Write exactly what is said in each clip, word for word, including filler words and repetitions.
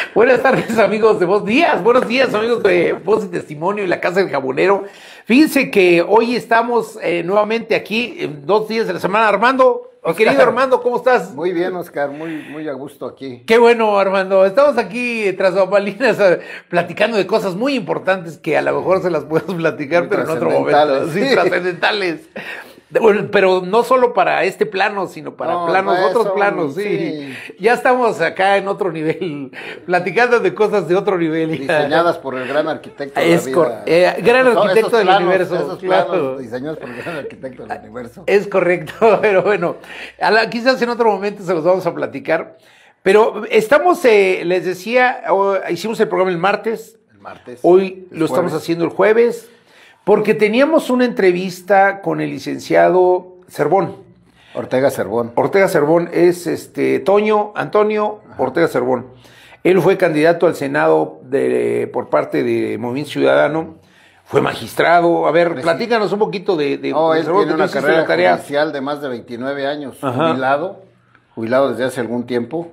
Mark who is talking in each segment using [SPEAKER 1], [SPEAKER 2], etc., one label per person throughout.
[SPEAKER 1] Buenas tardes, amigos de Voz Días. Buenos días, amigos de Voz y Testimonio y la Casa del Jabonero. Fíjense que hoy estamos eh, nuevamente aquí, en dos días de la semana. Armando, mi querido Armando, ¿cómo estás?
[SPEAKER 2] Muy bien, Oscar, muy, muy a gusto aquí.
[SPEAKER 1] Qué bueno, Armando. Estamos aquí eh, tras bambalinas eh, platicando de cosas muy importantes que a lo mejor se las podemos platicar,
[SPEAKER 2] Muy
[SPEAKER 1] pero en otro momento. Sí,
[SPEAKER 2] trascendentales.
[SPEAKER 1] trascendentales. Bueno, pero no solo para este plano, sino para
[SPEAKER 2] No,
[SPEAKER 1] planos,
[SPEAKER 2] para
[SPEAKER 1] otros
[SPEAKER 2] eso,
[SPEAKER 1] planos, sí.
[SPEAKER 2] sí.
[SPEAKER 1] Ya estamos acá en otro nivel, platicando de cosas de otro nivel.
[SPEAKER 2] Diseñadas por el gran arquitecto de
[SPEAKER 1] Es
[SPEAKER 2] la
[SPEAKER 1] cor-
[SPEAKER 2] vida.
[SPEAKER 1] eh, gran
[SPEAKER 2] Esos-
[SPEAKER 1] arquitecto
[SPEAKER 2] esos
[SPEAKER 1] del
[SPEAKER 2] planos,
[SPEAKER 1] universo,
[SPEAKER 2] Esos
[SPEAKER 1] claro.
[SPEAKER 2] planos diseñados por el gran arquitecto del universo.
[SPEAKER 1] Es correcto, pero bueno, a la- quizás en otro momento se los vamos a platicar. Pero estamos, eh, les decía, oh, hicimos el programa el martes,
[SPEAKER 2] El martes.
[SPEAKER 1] hoy
[SPEAKER 2] el
[SPEAKER 1] lo estamos
[SPEAKER 2] jueves.
[SPEAKER 1] haciendo el jueves, porque teníamos una entrevista con el licenciado Cervón.
[SPEAKER 2] Ortega Cervón.
[SPEAKER 1] Ortega Cervón es este Toño Antonio Ortega Cervón. Él fue candidato al Senado de, por parte de Movimiento Ciudadano, fue magistrado. A ver,
[SPEAKER 2] Presi-
[SPEAKER 1] platícanos un poquito de, de
[SPEAKER 2] No,
[SPEAKER 1] de
[SPEAKER 2] él
[SPEAKER 1] Cervón,
[SPEAKER 2] tiene
[SPEAKER 1] que tú
[SPEAKER 2] una
[SPEAKER 1] hiciste
[SPEAKER 2] carrera
[SPEAKER 1] la tarea.
[SPEAKER 2] judicial de más de veintinueve años,
[SPEAKER 1] Ajá.
[SPEAKER 2] jubilado, jubilado desde hace algún tiempo.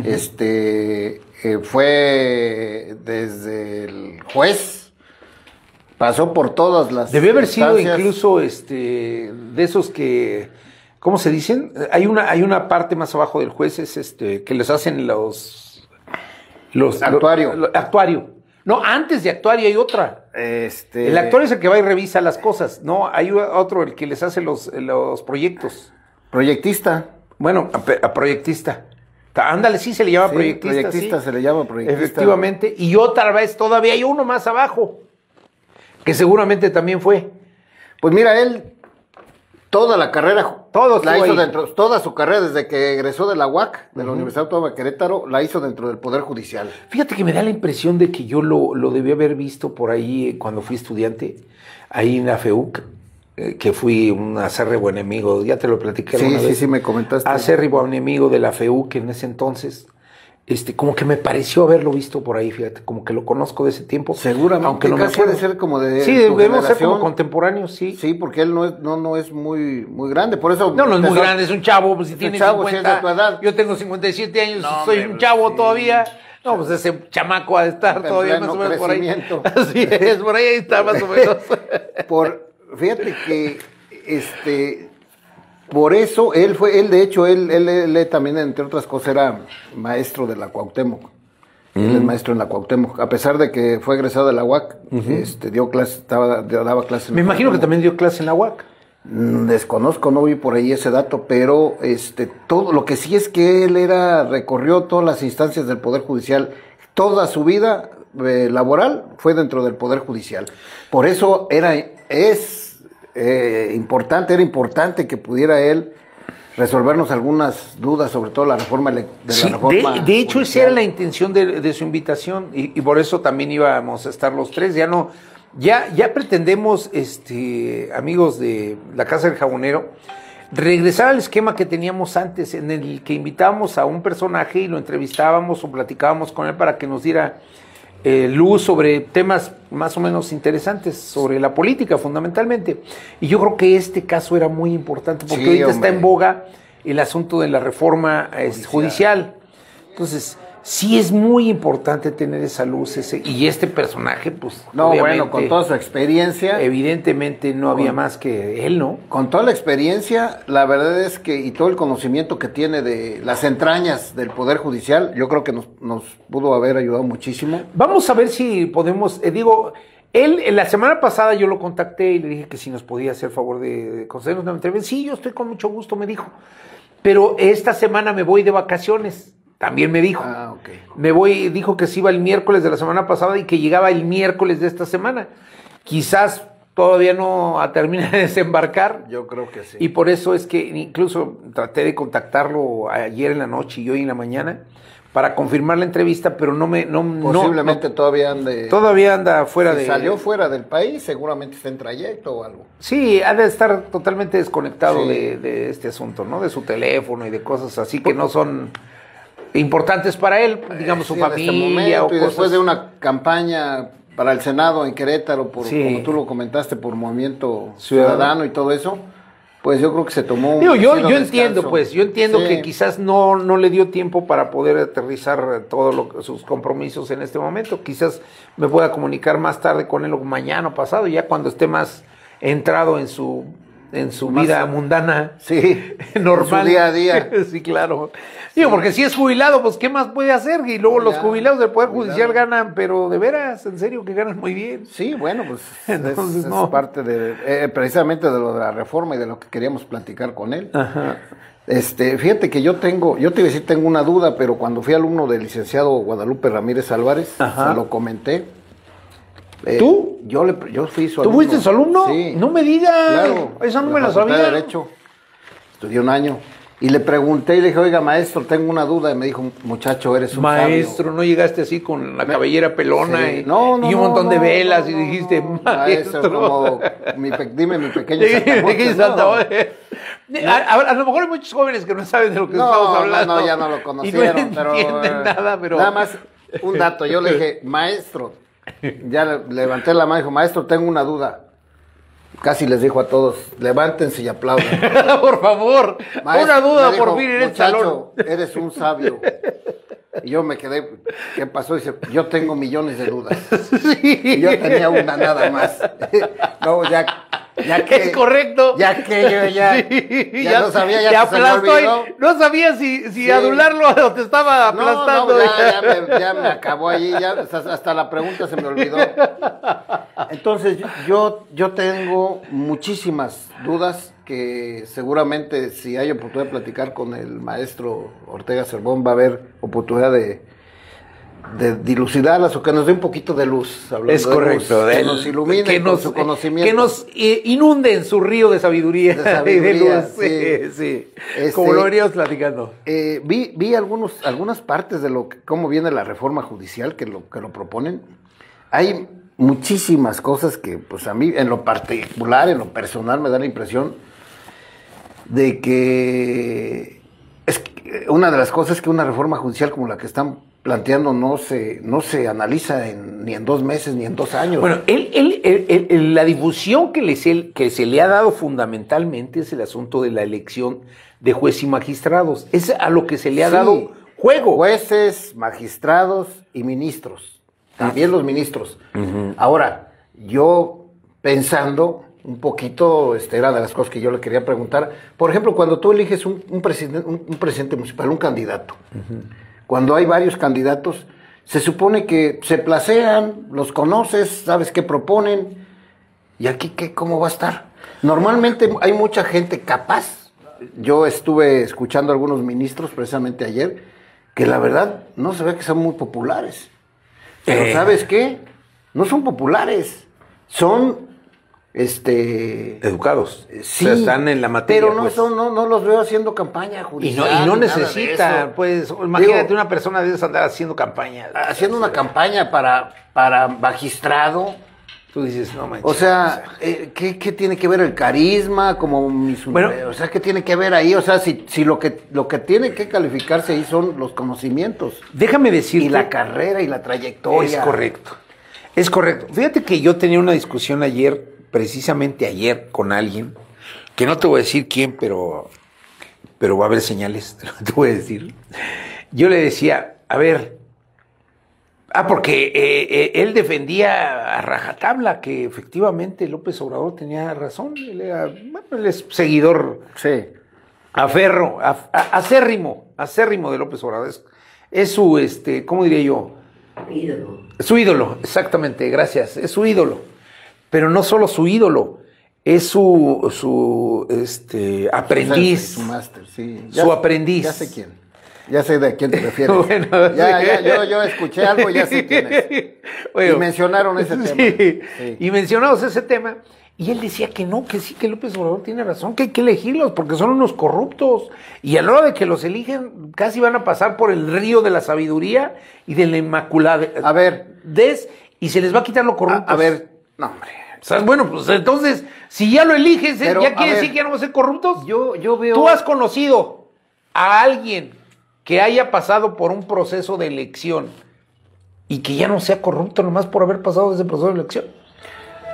[SPEAKER 2] Este eh, fue desde el juez, pasó por todas las
[SPEAKER 1] Debió haber sido
[SPEAKER 2] instancias.
[SPEAKER 1] incluso este de esos que, ¿cómo se dicen? Hay una, hay una parte más abajo del juez, es este, que les hacen los, los
[SPEAKER 2] Actuario.
[SPEAKER 1] lo- lo- actuario. No, antes de actuario hay otra.
[SPEAKER 2] Este,
[SPEAKER 1] El actuario es el que va y revisa las cosas. No, hay otro, el que les hace los, los proyectos.
[SPEAKER 2] proyectista.
[SPEAKER 1] Bueno, a, pe- a proyectista. Ta- Ándale, sí se le llama
[SPEAKER 2] Sí,
[SPEAKER 1] proyectista.
[SPEAKER 2] proyectista,
[SPEAKER 1] sí.
[SPEAKER 2] se le llama proyectista.
[SPEAKER 1] Efectivamente. Y otra vez todavía hay uno más abajo, que seguramente también fue.
[SPEAKER 2] Pues mira, él toda la carrera,
[SPEAKER 1] Todo
[SPEAKER 2] la
[SPEAKER 1] estuvo
[SPEAKER 2] hizo
[SPEAKER 1] ahí.
[SPEAKER 2] dentro, toda su carrera desde que egresó de la U A C, de la Universidad Autónoma de Querétaro, la hizo dentro del Poder Judicial.
[SPEAKER 1] Fíjate que me da la impresión de que yo lo, lo debí haber visto por ahí eh, cuando fui estudiante, ahí en la FEUC, eh, que fui un acérrimo enemigo, ya te lo platiqué
[SPEAKER 2] Sí,
[SPEAKER 1] alguna
[SPEAKER 2] sí,
[SPEAKER 1] vez.
[SPEAKER 2] sí, me comentaste.
[SPEAKER 1] Acérrimo enemigo de la FEUC en ese entonces. Este, como que me pareció haberlo visto por ahí, fíjate, como que lo conozco de ese tiempo.
[SPEAKER 2] Seguramente,
[SPEAKER 1] aunque no me
[SPEAKER 2] casi puede
[SPEAKER 1] acuerdo.
[SPEAKER 2] ser como de
[SPEAKER 1] Sí,
[SPEAKER 2] tu
[SPEAKER 1] debemos ser
[SPEAKER 2] generación.
[SPEAKER 1] como contemporáneos, sí.
[SPEAKER 2] Sí, porque él no es, no, no es muy, muy grande, por eso...
[SPEAKER 1] No, no es muy
[SPEAKER 2] empezó-
[SPEAKER 1] grande, es un chavo, pues si
[SPEAKER 2] un
[SPEAKER 1] tiene
[SPEAKER 2] chavo, si es
[SPEAKER 1] cincuenta,
[SPEAKER 2] de tu edad.
[SPEAKER 1] yo tengo cincuenta y siete años,
[SPEAKER 2] No,
[SPEAKER 1] soy
[SPEAKER 2] hombre,
[SPEAKER 1] un chavo
[SPEAKER 2] sí.
[SPEAKER 1] todavía. No, pues ese chamaco ha de estar
[SPEAKER 2] En
[SPEAKER 1] todavía
[SPEAKER 2] pleno
[SPEAKER 1] más o menos por ahí.
[SPEAKER 2] crecimiento.
[SPEAKER 1] Así es, por ahí está más o menos.
[SPEAKER 2] Por, fíjate que, este, por eso, él fue, él de hecho, él, él, él, él también, entre otras cosas, era maestro de la Cuauhtémoc. Él es maestro en la Cuauhtémoc. A pesar de que fue egresado de la U A C, este, dio clases, estaba, daba clases. en
[SPEAKER 1] Me
[SPEAKER 2] la
[SPEAKER 1] imagino que
[SPEAKER 2] Cuauhtémoc.
[SPEAKER 1] también dio clase en la U A C.
[SPEAKER 2] Mm, Desconozco, no vi por ahí ese dato, pero este, todo lo que sí es que él era, recorrió todas las instancias del Poder Judicial. Toda su vida eh, laboral fue dentro del Poder Judicial. Por eso era, es eh, importante, era importante que pudiera él resolvernos algunas dudas, sobre todo la reforma ele- de
[SPEAKER 1] Sí,
[SPEAKER 2] la reforma.
[SPEAKER 1] de, de hecho, esa
[SPEAKER 2] judicial.
[SPEAKER 1] era la intención de, de su invitación y, y por eso también íbamos a estar los tres. Ya no, ya, ya pretendemos, este, amigos de la Casa del Jabonero, regresar al esquema que teníamos antes, en el que invitábamos a un personaje y lo entrevistábamos o platicábamos con él para que nos diera eh, luz sobre temas más o menos interesantes, sobre la política fundamentalmente. Y yo creo que este caso era muy importante porque
[SPEAKER 2] Sí,
[SPEAKER 1] ahorita
[SPEAKER 2] hombre.
[SPEAKER 1] está en boga el asunto de la reforma eh, judicial.
[SPEAKER 2] Judicial.
[SPEAKER 1] Entonces, sí es muy importante tener esa luz ese, y este personaje, pues,
[SPEAKER 2] No,
[SPEAKER 1] obviamente,
[SPEAKER 2] bueno, con toda su experiencia.
[SPEAKER 1] evidentemente no había
[SPEAKER 2] Con-
[SPEAKER 1] más que él, ¿no?
[SPEAKER 2] Con toda la experiencia, la verdad es que, y todo el conocimiento que tiene de las entrañas del Poder Judicial, yo creo que nos, nos pudo haber ayudado muchísimo.
[SPEAKER 1] Vamos a ver si podemos, eh, digo, él, en la semana pasada yo lo contacté y le dije que si nos podía hacer favor de, de concedernos una entrevista. Sí, yo estoy con mucho gusto, me dijo. Pero esta semana me voy de vacaciones, también me dijo.
[SPEAKER 2] Ah, ok.
[SPEAKER 1] Me voy, dijo que se iba el miércoles de la semana pasada y que llegaba el miércoles de esta semana. Quizás todavía no termina de desembarcar.
[SPEAKER 2] Yo creo que sí.
[SPEAKER 1] Y por eso es que incluso traté de contactarlo ayer en la noche y hoy en la mañana para confirmar la entrevista, pero no me... No, no-
[SPEAKER 2] Posiblemente
[SPEAKER 1] no-
[SPEAKER 2] todavía ande...
[SPEAKER 1] todavía anda fuera
[SPEAKER 2] si
[SPEAKER 1] de...
[SPEAKER 2] salió fuera del país, seguramente está en trayecto o algo.
[SPEAKER 1] Sí, ha de estar totalmente desconectado
[SPEAKER 2] Sí.
[SPEAKER 1] de, de este asunto, ¿no? De su teléfono y de cosas así que no son importantes para él, digamos, su
[SPEAKER 2] Sí, en
[SPEAKER 1] familia
[SPEAKER 2] este momento,
[SPEAKER 1] o
[SPEAKER 2] y
[SPEAKER 1] cosas...
[SPEAKER 2] después de una campaña para el Senado en Querétaro, por,
[SPEAKER 1] Sí.
[SPEAKER 2] como tú lo comentaste, por Movimiento
[SPEAKER 1] Ciudadano.
[SPEAKER 2] Ciudadano y todo eso, pues yo creo que se tomó un
[SPEAKER 1] Digo, yo, yo
[SPEAKER 2] descanso.
[SPEAKER 1] entiendo, pues, yo entiendo
[SPEAKER 2] Sí.
[SPEAKER 1] que quizás no, no le dio tiempo para poder aterrizar todos sus compromisos en este momento. Quizás me pueda comunicar más tarde con él o mañana o pasado, ya cuando esté más entrado en su en su
[SPEAKER 2] Más,
[SPEAKER 1] vida mundana,
[SPEAKER 2] sí,
[SPEAKER 1] normal.
[SPEAKER 2] en su día a día.
[SPEAKER 1] Sí, claro. Digo, porque si es jubilado, pues ¿qué más puede hacer? Y luego
[SPEAKER 2] Ya,
[SPEAKER 1] los jubilados del Poder
[SPEAKER 2] jubilado.
[SPEAKER 1] Judicial ganan, pero de veras, en serio, que ganan muy bien.
[SPEAKER 2] Sí, bueno, pues
[SPEAKER 1] Entonces,
[SPEAKER 2] es, es
[SPEAKER 1] no.
[SPEAKER 2] parte de, eh, precisamente de lo de la reforma y de lo que queríamos platicar con él.
[SPEAKER 1] Ajá.
[SPEAKER 2] Este, fíjate que yo tengo, yo te iba a decir, tengo una duda, pero cuando fui alumno del licenciado Guadalupe Ramírez Álvarez,
[SPEAKER 1] Ajá.
[SPEAKER 2] se lo comenté. Eh,
[SPEAKER 1] ¿Tú?
[SPEAKER 2] Yo, le, yo fui su
[SPEAKER 1] ¿Tú
[SPEAKER 2] alumno.
[SPEAKER 1] fuiste su alumno?
[SPEAKER 2] Sí.
[SPEAKER 1] No me digas.
[SPEAKER 2] Claro.
[SPEAKER 1] Eso no
[SPEAKER 2] en
[SPEAKER 1] me
[SPEAKER 2] la
[SPEAKER 1] lo
[SPEAKER 2] Facultad
[SPEAKER 1] sabía.
[SPEAKER 2] de Derecho. Estudié un año. Y le pregunté y le dije, oiga, maestro, tengo una duda. Y me dijo, muchacho, eres un
[SPEAKER 1] Maestro,
[SPEAKER 2] sabio.
[SPEAKER 1] ¿no llegaste así con la cabellera pelona
[SPEAKER 2] Sí.
[SPEAKER 1] y,
[SPEAKER 2] No, no,
[SPEAKER 1] y un
[SPEAKER 2] no,
[SPEAKER 1] montón de
[SPEAKER 2] no,
[SPEAKER 1] velas
[SPEAKER 2] no,
[SPEAKER 1] y
[SPEAKER 2] no,
[SPEAKER 1] dijiste,
[SPEAKER 2] no,
[SPEAKER 1] maestro?
[SPEAKER 2] como mi pe- dime mi pequeño
[SPEAKER 1] Sí,
[SPEAKER 2] saltamontes,
[SPEAKER 1] pequeño
[SPEAKER 2] ¿no?
[SPEAKER 1] saltamontes. A, a- a lo mejor hay muchos jóvenes que no saben de lo que
[SPEAKER 2] No,
[SPEAKER 1] estamos
[SPEAKER 2] no,
[SPEAKER 1] hablando.
[SPEAKER 2] no, ya no lo conocieron,
[SPEAKER 1] y no
[SPEAKER 2] pero
[SPEAKER 1] entienden
[SPEAKER 2] eh,
[SPEAKER 1] nada, pero...
[SPEAKER 2] nada más un dato. Yo le dije, maestro, ya le- levanté la mano y dijo, maestro, tengo una duda. Casi les dijo a todos, levántense y aplaudan.
[SPEAKER 1] Por favor,
[SPEAKER 2] Maestro,
[SPEAKER 1] una duda
[SPEAKER 2] me dijo,
[SPEAKER 1] por fin en el
[SPEAKER 2] muchacho,
[SPEAKER 1] salón.
[SPEAKER 2] eres un sabio. Y yo me quedé, ¿qué pasó? Dice, yo tengo millones de dudas.
[SPEAKER 1] Sí.
[SPEAKER 2] Y yo tenía una nada más. No, ya, ya que...
[SPEAKER 1] Es correcto.
[SPEAKER 2] Ya que yo ya,
[SPEAKER 1] Sí,
[SPEAKER 2] ya, no sabía, ya
[SPEAKER 1] te
[SPEAKER 2] que se me
[SPEAKER 1] aplastó y
[SPEAKER 2] olvidó.
[SPEAKER 1] no sabía si, si
[SPEAKER 2] Sí.
[SPEAKER 1] adularlo o te estaba
[SPEAKER 2] No,
[SPEAKER 1] aplastando.
[SPEAKER 2] no, ya, ya, me, ya me acabó ahí, ya hasta, hasta la pregunta se me olvidó. Entonces, yo, yo tengo muchísimas dudas que seguramente si hay oportunidad de platicar con el maestro Ortega Cervón va a haber oportunidad de, de dilucidarlas o que nos dé un poquito de luz. hablando
[SPEAKER 1] Es
[SPEAKER 2] de
[SPEAKER 1] correcto.
[SPEAKER 2] luz, que
[SPEAKER 1] él-
[SPEAKER 2] nos ilumine
[SPEAKER 1] que
[SPEAKER 2] con
[SPEAKER 1] nos,
[SPEAKER 2] su conocimiento.
[SPEAKER 1] Que nos eh, inunde en su río de sabiduría.
[SPEAKER 2] De sabiduría,
[SPEAKER 1] y de luz.
[SPEAKER 2] sí.
[SPEAKER 1] Sí, sí.
[SPEAKER 2] Este-
[SPEAKER 1] Como lo veníamos platicando.
[SPEAKER 2] Eh, vi vi algunos, algunas partes de lo que, cómo viene la reforma judicial que lo, que lo proponen. Hay muchísimas cosas que, pues a mí, en lo particular, en lo personal, me da la impresión de que es que una de las cosas es que una reforma judicial como la que están planteando no se, no se analiza en, ni en dos meses ni en dos años.
[SPEAKER 1] Bueno, él, él- él- él- él- la difusión que, le se- que se le ha dado fundamentalmente es el asunto de la elección de jueces y magistrados. Es a lo que se le ha
[SPEAKER 2] Sí.
[SPEAKER 1] dado juego.
[SPEAKER 2] Jueces, magistrados y ministros. También los ministros. Ahora, yo pensando un poquito, este, era de las cosas que yo le quería preguntar. Por ejemplo, cuando tú eliges un, un, presidente, un, un presidente municipal, un candidato, cuando hay varios candidatos, se supone que se placean, los conoces, sabes qué proponen, y aquí qué, cómo va a estar. Normalmente hay mucha gente capaz. Yo estuve escuchando a algunos ministros precisamente ayer, que la verdad no se ve que son muy populares. Pero
[SPEAKER 1] Eh.
[SPEAKER 2] ¿sabes qué? No son populares, son este
[SPEAKER 1] Educados.
[SPEAKER 2] sí,
[SPEAKER 1] O sea, están en la materia.
[SPEAKER 2] pero no
[SPEAKER 1] pues.
[SPEAKER 2] son, no, no los veo haciendo campaña
[SPEAKER 1] Y
[SPEAKER 2] judicial.
[SPEAKER 1] no, y no
[SPEAKER 2] ni nada de
[SPEAKER 1] necesita,
[SPEAKER 2] eso.
[SPEAKER 1] pues, imagínate
[SPEAKER 2] Digo,
[SPEAKER 1] una persona de esas andar haciendo campaña.
[SPEAKER 2] haciendo una campaña para, para magistrado.
[SPEAKER 1] Tú dices, no manches.
[SPEAKER 2] O sea, eh, ¿qué, qué tiene que ver el carisma? Como mis,
[SPEAKER 1] Bueno.
[SPEAKER 2] o sea, ¿qué tiene que ver ahí? O sea, si, si lo que lo que tiene que calificarse ahí son los conocimientos
[SPEAKER 1] déjame decir
[SPEAKER 2] y la carrera y la trayectoria.
[SPEAKER 1] Es correcto. Es correcto. Fíjate que yo tenía una discusión ayer, precisamente ayer, con alguien, que no te voy a decir quién, pero, pero va a haber señales, te lo te voy a decir. Yo le decía, a ver, ah, porque eh, eh, él defendía a rajatabla que efectivamente López Obrador tenía razón. Él era, bueno, él es seguidor
[SPEAKER 2] Sí.
[SPEAKER 1] aferro, af- a- acérrimo, acérrimo de López Obrador. Es, es su, este, ¿cómo diría yo?
[SPEAKER 3] Ídolo.
[SPEAKER 1] Su ídolo, exactamente, gracias. Es su ídolo. Pero no solo su ídolo, es su, su este, aprendiz.
[SPEAKER 2] Su máster, sí.
[SPEAKER 1] Su aprendiz.
[SPEAKER 2] Ya sé quién. Ya sé de quién te refieres.
[SPEAKER 1] Bueno,
[SPEAKER 2] ya,
[SPEAKER 1] sí.
[SPEAKER 2] ya, yo, yo escuché algo, ya sé quién es.
[SPEAKER 1] Bueno,
[SPEAKER 2] y mencionaron ese
[SPEAKER 1] sí,
[SPEAKER 2] tema. Sí.
[SPEAKER 1] Y mencionamos ese tema. Y él decía que no, que sí, que López Obrador tiene razón, que hay que elegirlos porque son unos corruptos. Y a la hora de que los eligen, casi van a pasar por el río de la sabiduría y de la inmaculada.
[SPEAKER 2] A ver.
[SPEAKER 1] Des, y se les va a quitar lo
[SPEAKER 2] A,
[SPEAKER 1] corruptos.
[SPEAKER 2] a ver, no, hombre.
[SPEAKER 1] O sea, bueno, pues entonces, si ya lo eliges, ¿eh?
[SPEAKER 2] Pero,
[SPEAKER 1] ¿ya
[SPEAKER 2] a
[SPEAKER 1] quiere
[SPEAKER 2] ver,
[SPEAKER 1] decir que ya no va a ser corruptos?
[SPEAKER 2] Yo, yo veo.
[SPEAKER 1] ¿Tú has conocido a alguien que haya pasado por un proceso de elección y que ya no sea corrupto nomás por haber pasado ese proceso de elección?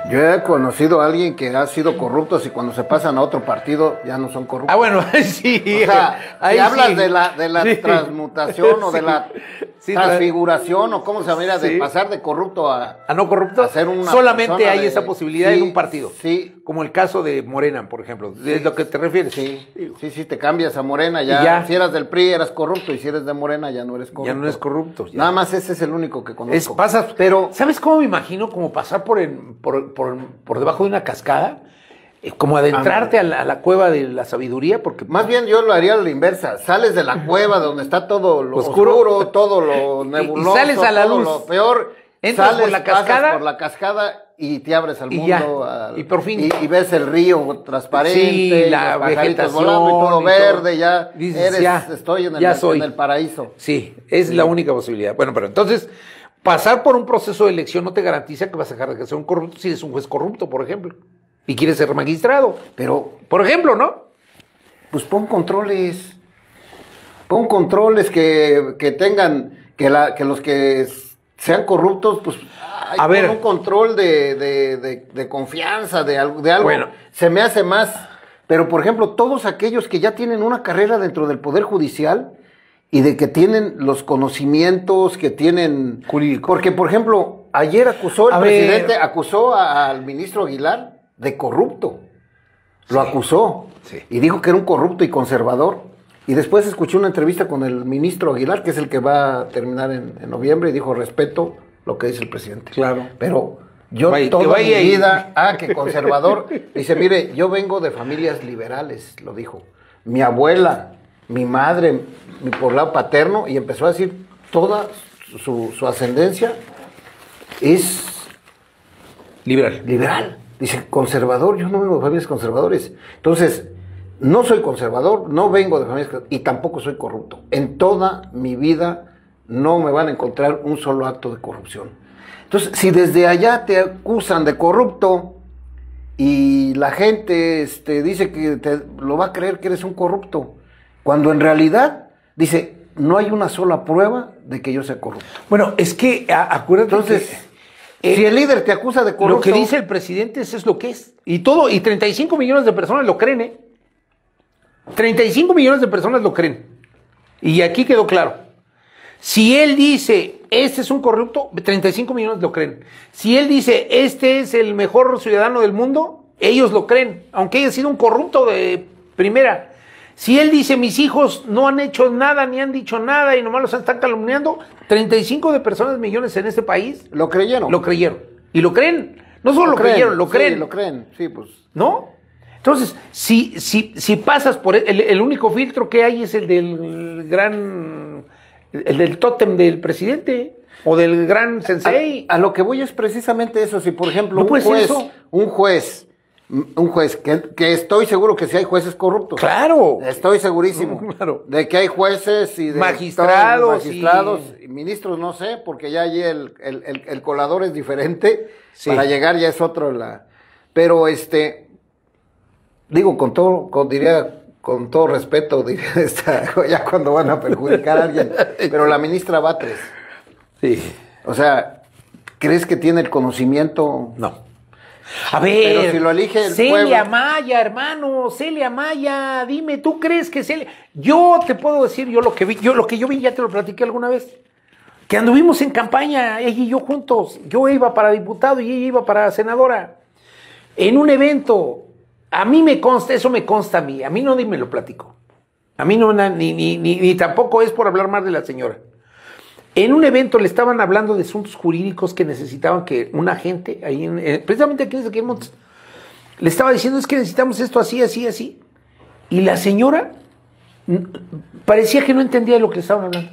[SPEAKER 2] Yo he conocido a alguien que ha sido corrupto y cuando se pasan a otro partido ya no son corruptos.
[SPEAKER 1] Ah, bueno, sí.
[SPEAKER 2] O sea,
[SPEAKER 1] ahí
[SPEAKER 2] si hablas
[SPEAKER 1] sí.
[SPEAKER 2] de la, de la
[SPEAKER 1] Sí.
[SPEAKER 2] transmutación o de
[SPEAKER 1] Sí.
[SPEAKER 2] la
[SPEAKER 1] Sí,
[SPEAKER 2] transfiguración o cómo se llama,
[SPEAKER 1] sí.
[SPEAKER 2] de pasar de corrupto a,
[SPEAKER 1] ¿A no corrupto?
[SPEAKER 2] a ser una
[SPEAKER 1] Solamente
[SPEAKER 2] persona
[SPEAKER 1] hay
[SPEAKER 2] de-
[SPEAKER 1] esa posibilidad
[SPEAKER 2] sí,
[SPEAKER 1] en un partido.
[SPEAKER 2] Sí.
[SPEAKER 1] Como el caso de Morena, por ejemplo. ¿Es lo que te refieres?
[SPEAKER 2] Sí, sí, sí, te cambias a Morena,
[SPEAKER 1] Y
[SPEAKER 2] ya,
[SPEAKER 1] ya.
[SPEAKER 2] si eras del P R I eras corrupto y si eres de Morena ya no eres corrupto.
[SPEAKER 1] Ya no eres corrupto. ya.
[SPEAKER 2] Nada más ese es el único que conozco.
[SPEAKER 1] Es, pasas,
[SPEAKER 2] pero
[SPEAKER 1] ¿sabes cómo me imagino? Como pasar por, el- por, por, por debajo de una cascada, eh, como adentrarte a la, a la cueva de la sabiduría, porque
[SPEAKER 2] más bien yo lo haría a la inversa. Sales de la cueva donde está todo lo
[SPEAKER 1] Oscuro.
[SPEAKER 2] oscuro, todo lo
[SPEAKER 1] Y- y
[SPEAKER 2] nebuloso,
[SPEAKER 1] sales a la
[SPEAKER 2] todo
[SPEAKER 1] luz.
[SPEAKER 2] lo peor.
[SPEAKER 1] Entras
[SPEAKER 2] sales,
[SPEAKER 1] por la
[SPEAKER 2] pasas
[SPEAKER 1] cascada.
[SPEAKER 2] por la cascada y te abres al
[SPEAKER 1] Y
[SPEAKER 2] mundo.
[SPEAKER 1] ya,
[SPEAKER 2] al-
[SPEAKER 1] y por fin.
[SPEAKER 2] Y, y ves el río transparente,
[SPEAKER 1] Sí,
[SPEAKER 2] y
[SPEAKER 1] la
[SPEAKER 2] los pajaritos
[SPEAKER 1] vegetación
[SPEAKER 2] volando y todo
[SPEAKER 1] y
[SPEAKER 2] verde,
[SPEAKER 1] todo.
[SPEAKER 2] ya
[SPEAKER 1] Dices,
[SPEAKER 2] eres,
[SPEAKER 1] ya,
[SPEAKER 2] estoy en el,
[SPEAKER 1] ya soy.
[SPEAKER 2] en el paraíso.
[SPEAKER 1] sí, es la única posibilidad. Bueno, pero entonces, pasar por un proceso de elección no te garantiza que vas a dejar de ser un corrupto si eres un juez corrupto, por ejemplo, y quieres ser magistrado.
[SPEAKER 2] Pero,
[SPEAKER 1] Por ejemplo, ¿no?
[SPEAKER 2] pues pon controles. Pon controles que, que tengan, que, la, que los que sean corruptos, pues ay,
[SPEAKER 1] A
[SPEAKER 2] pon
[SPEAKER 1] ver.
[SPEAKER 2] un control de, de, de, de confianza, de algo, de algo.
[SPEAKER 1] Bueno.
[SPEAKER 2] Se me hace más. Pero, por ejemplo, todos aquellos que ya tienen una carrera dentro del Poder Judicial y de que tienen los conocimientos, que tienen...
[SPEAKER 1] Jurídico.
[SPEAKER 2] Porque, por ejemplo, ayer acusó el
[SPEAKER 1] A ver.
[SPEAKER 2] presidente, acusó a- al ministro Aguilar de corrupto. Lo
[SPEAKER 1] Sí.
[SPEAKER 2] acusó.
[SPEAKER 1] Sí.
[SPEAKER 2] Y dijo que era un corrupto y conservador. Y después escuché una entrevista con el ministro Aguilar, que es el que va a terminar en, en noviembre, y dijo, respeto lo que dice el presidente.
[SPEAKER 1] Claro.
[SPEAKER 2] Pero yo
[SPEAKER 1] Vaya, que
[SPEAKER 2] toda mi
[SPEAKER 1] vaya ahí.
[SPEAKER 2] vida, ah, que conservador. Dice, mire, yo vengo de familias liberales, lo dijo. Mi abuela, mi madre, mi por lado paterno, y empezó a decir, toda su, su ascendencia es
[SPEAKER 1] Liberal.
[SPEAKER 2] liberal. Dice, conservador, yo no vengo de familias conservadores. Entonces, no soy conservador, no vengo de familias y tampoco soy corrupto. En toda mi vida no me van a encontrar un solo acto de corrupción. Entonces, si desde allá te acusan de corrupto y la gente este, dice que te, lo va a creer que eres un corrupto, cuando en realidad, dice, no hay una sola prueba de que yo sea corrupto.
[SPEAKER 1] Bueno, es que a- acuérdate
[SPEAKER 2] Entonces,
[SPEAKER 1] que, eh,
[SPEAKER 2] si el líder te acusa de corrupto...
[SPEAKER 1] lo que dice el presidente eso es lo que es. Y todo, y treinta y cinco millones de personas lo creen, ¿eh? treinta y cinco millones de personas lo creen. Y aquí quedó claro. Si él dice, este es un corrupto, treinta y cinco millones lo creen. Si él dice, este es el mejor ciudadano del mundo, ellos lo creen, aunque haya sido un corrupto de primera. Si él dice, mis hijos no han hecho nada, ni han dicho nada, y nomás los están calumniando, treinta y cinco de personas, millones en este país,
[SPEAKER 2] ¿Lo creyeron?
[SPEAKER 1] lo creyeron. Y lo creen. No solo lo,
[SPEAKER 2] creen,
[SPEAKER 1] creyeron, lo
[SPEAKER 2] sí,
[SPEAKER 1] creen.
[SPEAKER 2] lo creen, sí, pues.
[SPEAKER 1] ¿No? Entonces, si, si, si pasas por el, el único filtro que hay es el del gran, el del tótem del presidente o del gran sensei.
[SPEAKER 2] A, a lo que voy es precisamente eso. Si, por ejemplo,
[SPEAKER 1] No
[SPEAKER 2] un
[SPEAKER 1] puede ser
[SPEAKER 2] juez,
[SPEAKER 1] eso.
[SPEAKER 2] un juez, un juez, que, que estoy seguro que sí hay jueces corruptos.
[SPEAKER 1] Claro.
[SPEAKER 2] Estoy segurísimo.
[SPEAKER 1] Claro.
[SPEAKER 2] De que hay jueces y de
[SPEAKER 1] Magistrados
[SPEAKER 2] todos, magistrados
[SPEAKER 1] y-
[SPEAKER 2] y ministros, no sé, porque ya allí el, el, el, el colador es diferente.
[SPEAKER 1] Sí.
[SPEAKER 2] Para llegar ya es otro la. Pero este, digo, con todo, con, diría, con todo respeto, diría esta, ya cuando van a perjudicar a alguien. Pero la ministra Batres,
[SPEAKER 1] Sí.
[SPEAKER 2] o sea, ¿crees que tiene el conocimiento?
[SPEAKER 1] No. A ver,
[SPEAKER 2] Pero si lo elige el
[SPEAKER 1] Celia
[SPEAKER 2] pueblo.
[SPEAKER 1] Maya, hermano, Celia Maya, dime, ¿tú crees que Celia? Yo te puedo decir, yo lo que vi, yo lo que yo vi ya te lo platiqué alguna vez, que anduvimos en campaña, ella y yo juntos, yo iba para diputado y ella iba para senadora, en un evento, a mí me consta, eso me consta a mí, a mí no me lo platico, a mí no, na- ni, ni, ni, ni tampoco es por hablar más de la señora. En un evento le estaban hablando de asuntos jurídicos que necesitaban que un agente, ahí en, eh, precisamente aquí en Ezequiel Montes, le estaba diciendo, es que necesitamos esto así, así, así. Y la señora n- parecía que no entendía de lo que le estaban hablando.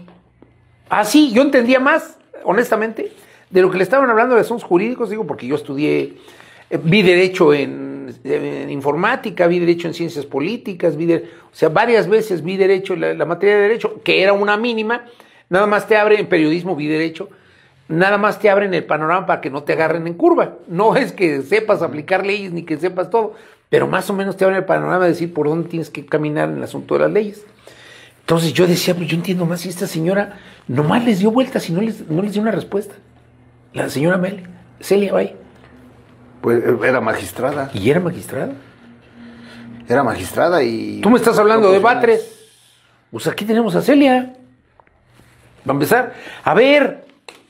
[SPEAKER 1] Así, yo entendía más, honestamente, de lo que le estaban hablando de asuntos jurídicos, digo, porque yo estudié, eh, vi derecho en, en informática, vi derecho en ciencias políticas, vi de- o sea, varias veces vi derecho, la, la materia de derecho, que era una mínima. Nada más te abre en periodismo, vi derecho, nada más te abren el panorama para que no te agarren en curva. No es que sepas aplicar leyes ni que sepas todo, pero más o menos te abren el panorama de decir por dónde tienes que caminar en el asunto de las leyes. Entonces yo decía, pues yo entiendo más si esta señora nomás les dio vueltas y no les, no les dio una respuesta. La señora Mel, Celia Bay.
[SPEAKER 2] Pues era magistrada.
[SPEAKER 1] ¿Y era magistrada?
[SPEAKER 2] Era magistrada y...
[SPEAKER 1] Tú me estás hablando de Batres. Pues aquí tenemos a Celia. Va a empezar. A ver,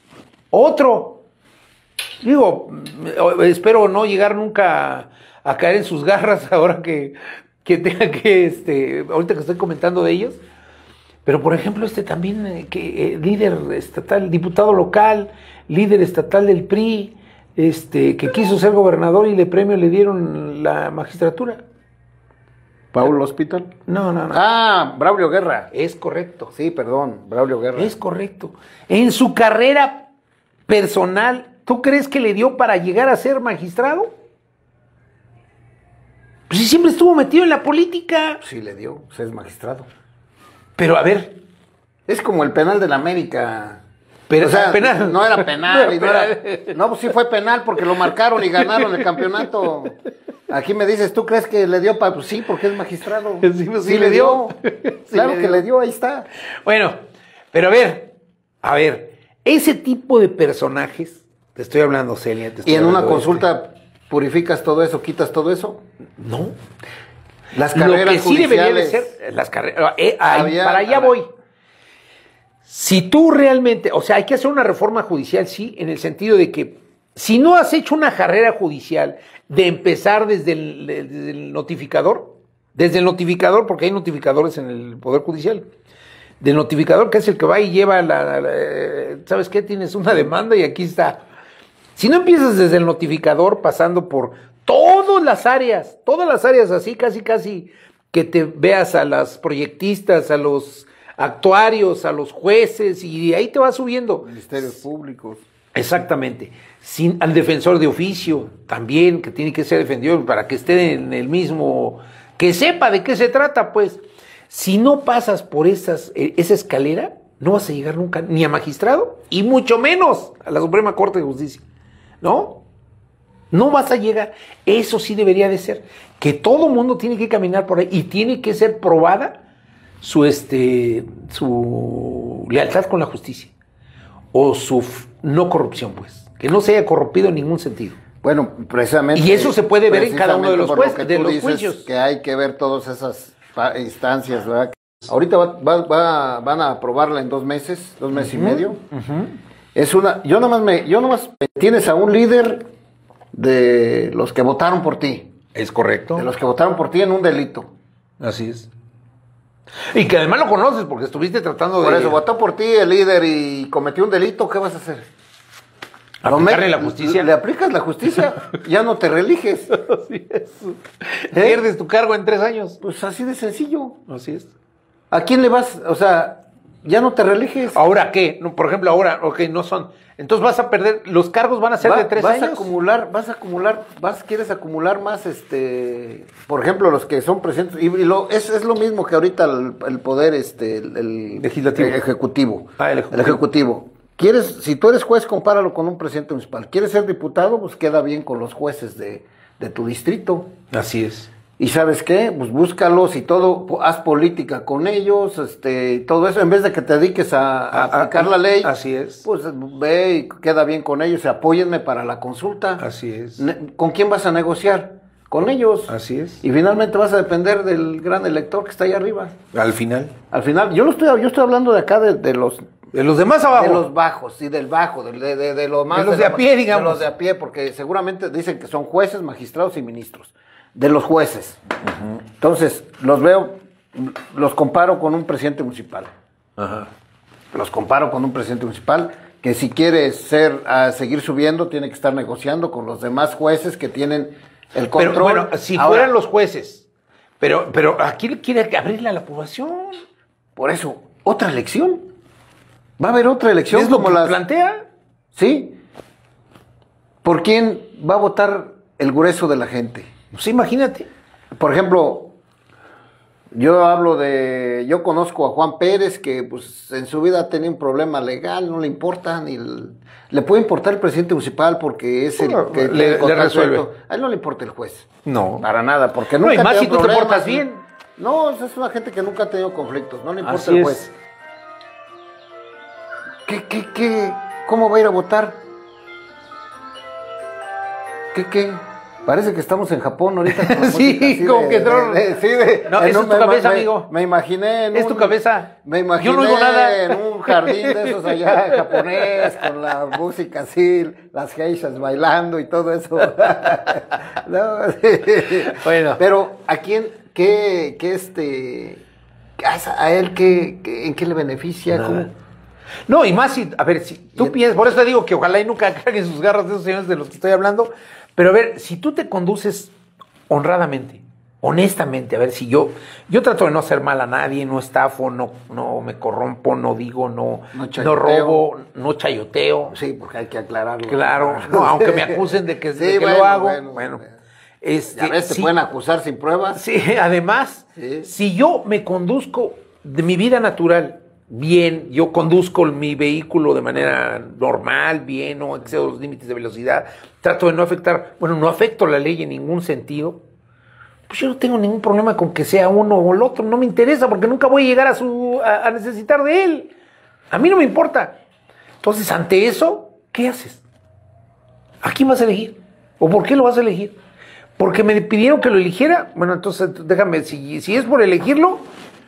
[SPEAKER 1] otro. Digo, espero no llegar nunca a, a caer en sus garras ahora que, que tenga que, este, ahorita que estoy comentando de ellos. Pero por ejemplo, este también, eh, que, eh, líder estatal, diputado local, líder estatal del P R I, este, que quiso ser gobernador y le premio le dieron la magistratura.
[SPEAKER 2] ¿Paul Hospital?
[SPEAKER 1] No, no, no.
[SPEAKER 2] Ah, Braulio Guerra.
[SPEAKER 1] Es correcto.
[SPEAKER 2] Sí, perdón, Braulio Guerra.
[SPEAKER 1] Es correcto. En su carrera personal, ¿tú crees que le dio para llegar a ser magistrado? Pues si siempre estuvo metido en la política.
[SPEAKER 2] Sí, le dio, pues es magistrado.
[SPEAKER 1] Pero a ver.
[SPEAKER 2] Es como el penal de la América.
[SPEAKER 1] Pero,
[SPEAKER 2] o sea,
[SPEAKER 1] penal.
[SPEAKER 2] no era penal. y no, era, no, pues sí fue penal porque lo marcaron y ganaron el campeonato. Aquí me dices, ¿tú crees que le dio para...? Pues sí, porque es magistrado.
[SPEAKER 1] Sí, pues sí,
[SPEAKER 2] sí le dio. dio.
[SPEAKER 1] Sí
[SPEAKER 2] claro
[SPEAKER 1] le
[SPEAKER 2] que
[SPEAKER 1] dio.
[SPEAKER 2] le dio, ahí está.
[SPEAKER 1] Bueno, pero a ver, a ver, ese tipo de personajes, te estoy hablando, Celia, te estoy
[SPEAKER 2] ¿Y en una
[SPEAKER 1] hablando
[SPEAKER 2] consulta este. purificas todo eso, quitas todo eso?
[SPEAKER 1] No.
[SPEAKER 2] Las carreras
[SPEAKER 1] Lo que sí
[SPEAKER 2] judiciales,
[SPEAKER 1] debería de ser, las carreras, eh, ahí,
[SPEAKER 2] había,
[SPEAKER 1] para allá voy. Si tú realmente, o sea, hay que hacer una reforma judicial, sí, en el sentido de que si no has hecho una carrera judicial de empezar desde el, desde el notificador, desde el notificador, porque hay notificadores en el Poder Judicial, del notificador que es el que va y lleva la, la, la, ¿sabes qué? Tienes una demanda y aquí está. Si no empiezas desde el notificador, pasando por todas las áreas, todas las áreas así, casi, casi, que te veas a las proyectistas, a los actuarios, a los jueces, y ahí te vas subiendo.
[SPEAKER 2] Ministerios públicos.
[SPEAKER 1] Exactamente. Sin, al defensor de oficio también, que tiene que ser defendido para que esté en el mismo, que sepa de qué se trata, pues. Si no pasas por esas, esa escalera, no vas a llegar nunca ni a magistrado, y mucho menos a la Suprema Corte de Justicia, ¿no? No vas a llegar. Eso sí debería de ser, que todo mundo tiene que caminar por ahí, y tiene que ser probada su, este, su lealtad con la justicia, o su no corrupción, pues, que no se haya corrompido en ningún sentido.
[SPEAKER 2] Bueno, precisamente.
[SPEAKER 1] Y eso se puede ver en cada uno de los, juez,
[SPEAKER 2] lo
[SPEAKER 1] de los
[SPEAKER 2] dices,
[SPEAKER 1] juicios.
[SPEAKER 2] Que hay que ver todas esas instancias, ¿verdad? Ahorita va, va, va, van a aprobarla en dos meses, dos meses uh-huh, y medio. Uh-huh. Es una, yo nomás me, yo nomás tienes a un líder de los que votaron por ti.
[SPEAKER 1] Es correcto.
[SPEAKER 2] De los que votaron por ti en un delito.
[SPEAKER 1] Así es. Y que además lo conoces porque estuviste tratando
[SPEAKER 2] por
[SPEAKER 1] de...
[SPEAKER 2] Por eso, votó por ti el líder y cometió un delito, ¿qué vas a hacer?
[SPEAKER 1] ¿Aplicarle la justicia?
[SPEAKER 2] Le, le aplicas la justicia, ya no te reeliges.
[SPEAKER 1] Así es. ¿Eh? Pierdes tu cargo en tres años.
[SPEAKER 2] Pues así de sencillo.
[SPEAKER 1] Así es.
[SPEAKER 2] ¿A quién le vas? O sea, ya no te reeliges.
[SPEAKER 1] ¿Ahora qué? No, por ejemplo, ahora, ok, no son... Entonces vas a perder, los cargos van a ser Va, de tres
[SPEAKER 2] vas
[SPEAKER 1] años.
[SPEAKER 2] Vas a acumular, vas a acumular, vas, quieres acumular más, este, por ejemplo, los que son presidentes, y, y lo, es, es lo mismo que ahorita el, el poder, este, el, el
[SPEAKER 1] legislativo.
[SPEAKER 2] El ejecutivo.
[SPEAKER 1] Ah, el ejecutivo.
[SPEAKER 2] El ejecutivo. Quieres, si tú eres juez, compáralo con un presidente municipal. ¿Quieres ser diputado? Pues queda bien con los jueces de, de tu distrito.
[SPEAKER 1] Así es.
[SPEAKER 2] Y ¿sabes qué? Pues búscalos y todo, haz política con ellos, este, todo eso, en vez de que te dediques a, a, a aplicar la ley.
[SPEAKER 1] Así es.
[SPEAKER 2] Pues ve y queda bien con ellos, apóyenme para la consulta.
[SPEAKER 1] Así es.
[SPEAKER 2] ¿Con quién vas a negociar? Con ellos.
[SPEAKER 1] Así es.
[SPEAKER 2] Y finalmente vas a depender del gran elector que está ahí arriba.
[SPEAKER 1] Al final.
[SPEAKER 2] Al final, yo lo estoy, yo estoy hablando de acá de, de los...
[SPEAKER 1] De los demás abajo.
[SPEAKER 2] De los bajos, sí, del bajo, de, de, de, de lo más...
[SPEAKER 1] De los de, de a pie, digamos.
[SPEAKER 2] De los de a pie, porque seguramente dicen que son jueces, magistrados y ministros. De los jueces. Uh-huh. Entonces, los veo, los comparo con un presidente municipal.
[SPEAKER 1] Ajá.
[SPEAKER 2] Los comparo con un presidente municipal que si quiere ser, a seguir subiendo, tiene que estar negociando con los demás jueces que tienen el control.
[SPEAKER 1] Pero bueno, si Ahora, fueran los jueces, pero, pero aquí quiere abrirle a la población.
[SPEAKER 2] Por eso, otra elección. Va a haber otra elección.
[SPEAKER 1] ¿Es lo como que las plantea?
[SPEAKER 2] Sí. ¿Por quién va a votar el grueso de la gente?
[SPEAKER 1] Pues imagínate.
[SPEAKER 2] Por ejemplo, yo hablo de, yo conozco a Juan Pérez que pues en su vida tenía un problema legal, no le importa, ni el, le puede importar el presidente municipal porque es el
[SPEAKER 1] no,
[SPEAKER 2] que
[SPEAKER 1] le, le resuelve.
[SPEAKER 2] Suelto. A él no le importa el juez.
[SPEAKER 1] No.
[SPEAKER 2] Para nada, porque nunca
[SPEAKER 1] no, y más si tú te portas bien.
[SPEAKER 2] No, es una gente que nunca ha tenido conflictos, no le importa
[SPEAKER 1] Así
[SPEAKER 2] el juez.
[SPEAKER 1] Es.
[SPEAKER 2] ¿Qué, qué, qué? ¿Cómo va a ir a votar? ¿Qué, qué? Parece que estamos en Japón ahorita. Con la
[SPEAKER 1] Sí,
[SPEAKER 2] música,
[SPEAKER 1] como
[SPEAKER 2] de,
[SPEAKER 1] que
[SPEAKER 2] de,
[SPEAKER 1] tron-
[SPEAKER 2] de- de- sí, de-
[SPEAKER 1] No,
[SPEAKER 2] en
[SPEAKER 1] esa
[SPEAKER 2] un-
[SPEAKER 1] es tu
[SPEAKER 2] me-
[SPEAKER 1] cabeza,
[SPEAKER 2] me-
[SPEAKER 1] amigo.
[SPEAKER 2] Me imaginé en
[SPEAKER 1] Es
[SPEAKER 2] un-
[SPEAKER 1] tu cabeza.
[SPEAKER 2] Me imaginé
[SPEAKER 1] Yo no oigo nada.
[SPEAKER 2] en un jardín de esos allá japonés, con la música así, las geishas bailando y todo eso. No, sí.
[SPEAKER 1] Bueno.
[SPEAKER 2] Pero, ¿a quién, qué, qué este, a a él, qué, qué- en qué le beneficia?
[SPEAKER 1] Nada.
[SPEAKER 2] ¿Cómo?
[SPEAKER 1] No, y más si, a ver, si tú
[SPEAKER 2] Y-
[SPEAKER 1] piensas, por eso te digo que ojalá y nunca caguen sus garras de esos señores de los que estoy hablando, pero a ver, si tú te conduces honradamente, honestamente, a ver, si yo, yo trato de no hacer mal a nadie, no estafo, no, no me corrompo, no digo, no,
[SPEAKER 2] No
[SPEAKER 1] no,
[SPEAKER 2] chayoteo.
[SPEAKER 1] robo, no chayoteo,
[SPEAKER 2] Sí, porque hay que aclararlo.
[SPEAKER 1] claro, no, aunque me acusen de que,
[SPEAKER 2] Sí,
[SPEAKER 1] de que
[SPEAKER 2] bueno,
[SPEAKER 1] lo hago,
[SPEAKER 2] bueno,
[SPEAKER 1] bueno,
[SPEAKER 2] bueno.
[SPEAKER 1] este,
[SPEAKER 2] Ya ves, te
[SPEAKER 1] sí,
[SPEAKER 2] pueden acusar sin pruebas.
[SPEAKER 1] sí, además,
[SPEAKER 2] Sí.
[SPEAKER 1] si yo me conduzco de mi vida natural bien, yo conduzco mi vehículo de manera normal, bien, no excedo los límites de velocidad, trato de no afectar, bueno, no afecto la ley en ningún sentido, pues yo no tengo ningún problema con que sea uno o el otro, no me interesa porque nunca voy a llegar a, su, a, a necesitar de él. A mí no me importa. Entonces, ante eso, ¿qué haces? ¿A quién vas a elegir? ¿O por qué lo vas a elegir? ¿Porque me pidieron que lo eligiera? Bueno, entonces déjame, si, si es por elegirlo,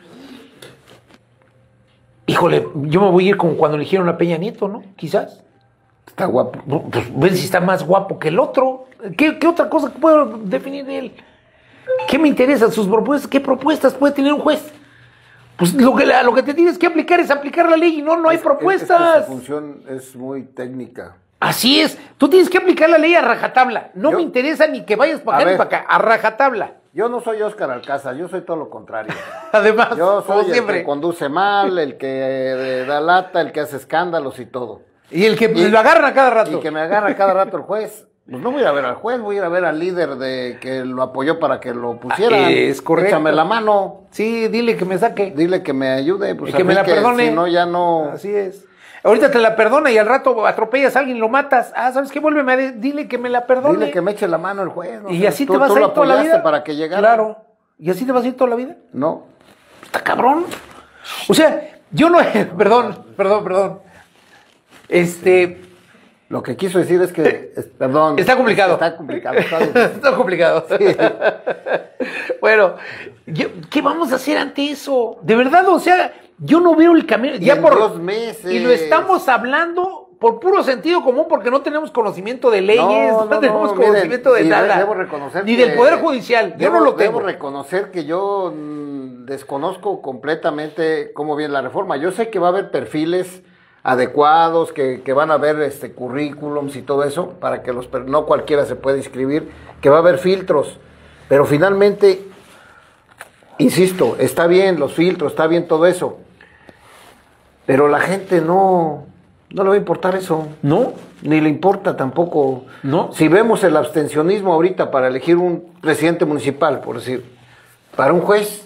[SPEAKER 1] híjole, yo me voy a ir como cuando eligieron a Peña Nieto, ¿no? Quizás.
[SPEAKER 2] Está guapo.
[SPEAKER 1] Pues ven si está más guapo que el otro. ¿Qué, qué otra cosa puedo definir de él? ¿Qué me interesan sus propuestas? ¿Qué propuestas puede tener un juez? Pues lo que, lo que te tienes que aplicar es aplicar la ley y no, no hay
[SPEAKER 2] Es- es- es que
[SPEAKER 1] propuestas.
[SPEAKER 2] su función es muy técnica.
[SPEAKER 1] Así es. Tú tienes que aplicar la ley a rajatabla. No
[SPEAKER 2] Yo-
[SPEAKER 1] me interesa ni que vayas para
[SPEAKER 2] A
[SPEAKER 1] acá ni
[SPEAKER 2] ver.
[SPEAKER 1] para acá. A rajatabla.
[SPEAKER 2] Yo no soy Óscar Alcázar, yo soy todo lo contrario.
[SPEAKER 1] Además,
[SPEAKER 2] Yo
[SPEAKER 1] como
[SPEAKER 2] soy el
[SPEAKER 1] siempre.
[SPEAKER 2] que conduce mal, el que eh, da lata, el que hace escándalos y todo.
[SPEAKER 1] Y el que
[SPEAKER 2] Y-
[SPEAKER 1] lo agarran a cada rato.
[SPEAKER 2] Y que me agarra cada rato el juez. Pues no voy a ir a ver al juez, voy a ir a ver al líder de que lo apoyó para que lo pusieran.
[SPEAKER 1] Ah, es correcto.
[SPEAKER 2] Échame la mano,
[SPEAKER 1] Sí, dile que me saque.
[SPEAKER 2] dile que me ayude. Pues
[SPEAKER 1] Y
[SPEAKER 2] a
[SPEAKER 1] que me
[SPEAKER 2] mí
[SPEAKER 1] la perdone.
[SPEAKER 2] Si no, ya no.
[SPEAKER 1] Así es. Ahorita te la perdona y al rato atropellas a alguien, lo matas. Ah, ¿sabes qué? Vuélveme a de- dile que me la perdone.
[SPEAKER 2] Dile que me eche la mano el juez. no
[SPEAKER 1] Y
[SPEAKER 2] sé,
[SPEAKER 1] así
[SPEAKER 2] tú-
[SPEAKER 1] te vas
[SPEAKER 2] tú
[SPEAKER 1] a ir
[SPEAKER 2] lo
[SPEAKER 1] toda la
[SPEAKER 2] apoyaste
[SPEAKER 1] vida.
[SPEAKER 2] para que llegara.
[SPEAKER 1] Claro. ¿Y así te vas a ir toda la vida?
[SPEAKER 2] No.
[SPEAKER 1] Está cabrón. O sea, yo no... perdón, perdón, perdón. Este...
[SPEAKER 2] Lo que quiso decir es que, es- perdón.
[SPEAKER 1] Está complicado.
[SPEAKER 2] Está complicado. Está difícil.
[SPEAKER 1] Está complicado. Bueno, yo- ¿qué vamos a hacer ante eso? De verdad, o sea, yo no veo el camino.
[SPEAKER 2] Y
[SPEAKER 1] Ya
[SPEAKER 2] en
[SPEAKER 1] por
[SPEAKER 2] dos meses.
[SPEAKER 1] Y lo estamos hablando por puro sentido común, porque no tenemos conocimiento de leyes, no,
[SPEAKER 2] No, no,
[SPEAKER 1] tenemos
[SPEAKER 2] no,
[SPEAKER 1] conocimiento
[SPEAKER 2] miren,
[SPEAKER 1] de
[SPEAKER 2] y
[SPEAKER 1] nada.
[SPEAKER 2] debo reconocer
[SPEAKER 1] ni
[SPEAKER 2] que-
[SPEAKER 1] del Poder Judicial. Yo
[SPEAKER 2] Debo,
[SPEAKER 1] no lo tengo.
[SPEAKER 2] debo reconocer que yo mm, desconozco completamente cómo viene la reforma. Yo sé que va a haber perfiles adecuados, que, que van a haber este currículums y todo eso, para que los per- no cualquiera se pueda inscribir, que va a haber filtros, pero finalmente, insisto, está bien los filtros, está bien todo eso, pero la gente no, no le va a importar eso.
[SPEAKER 1] ¿No?
[SPEAKER 2] Ni le importa tampoco.
[SPEAKER 1] No.
[SPEAKER 2] Si vemos el abstencionismo ahorita para elegir un presidente municipal, por decir, para un juez,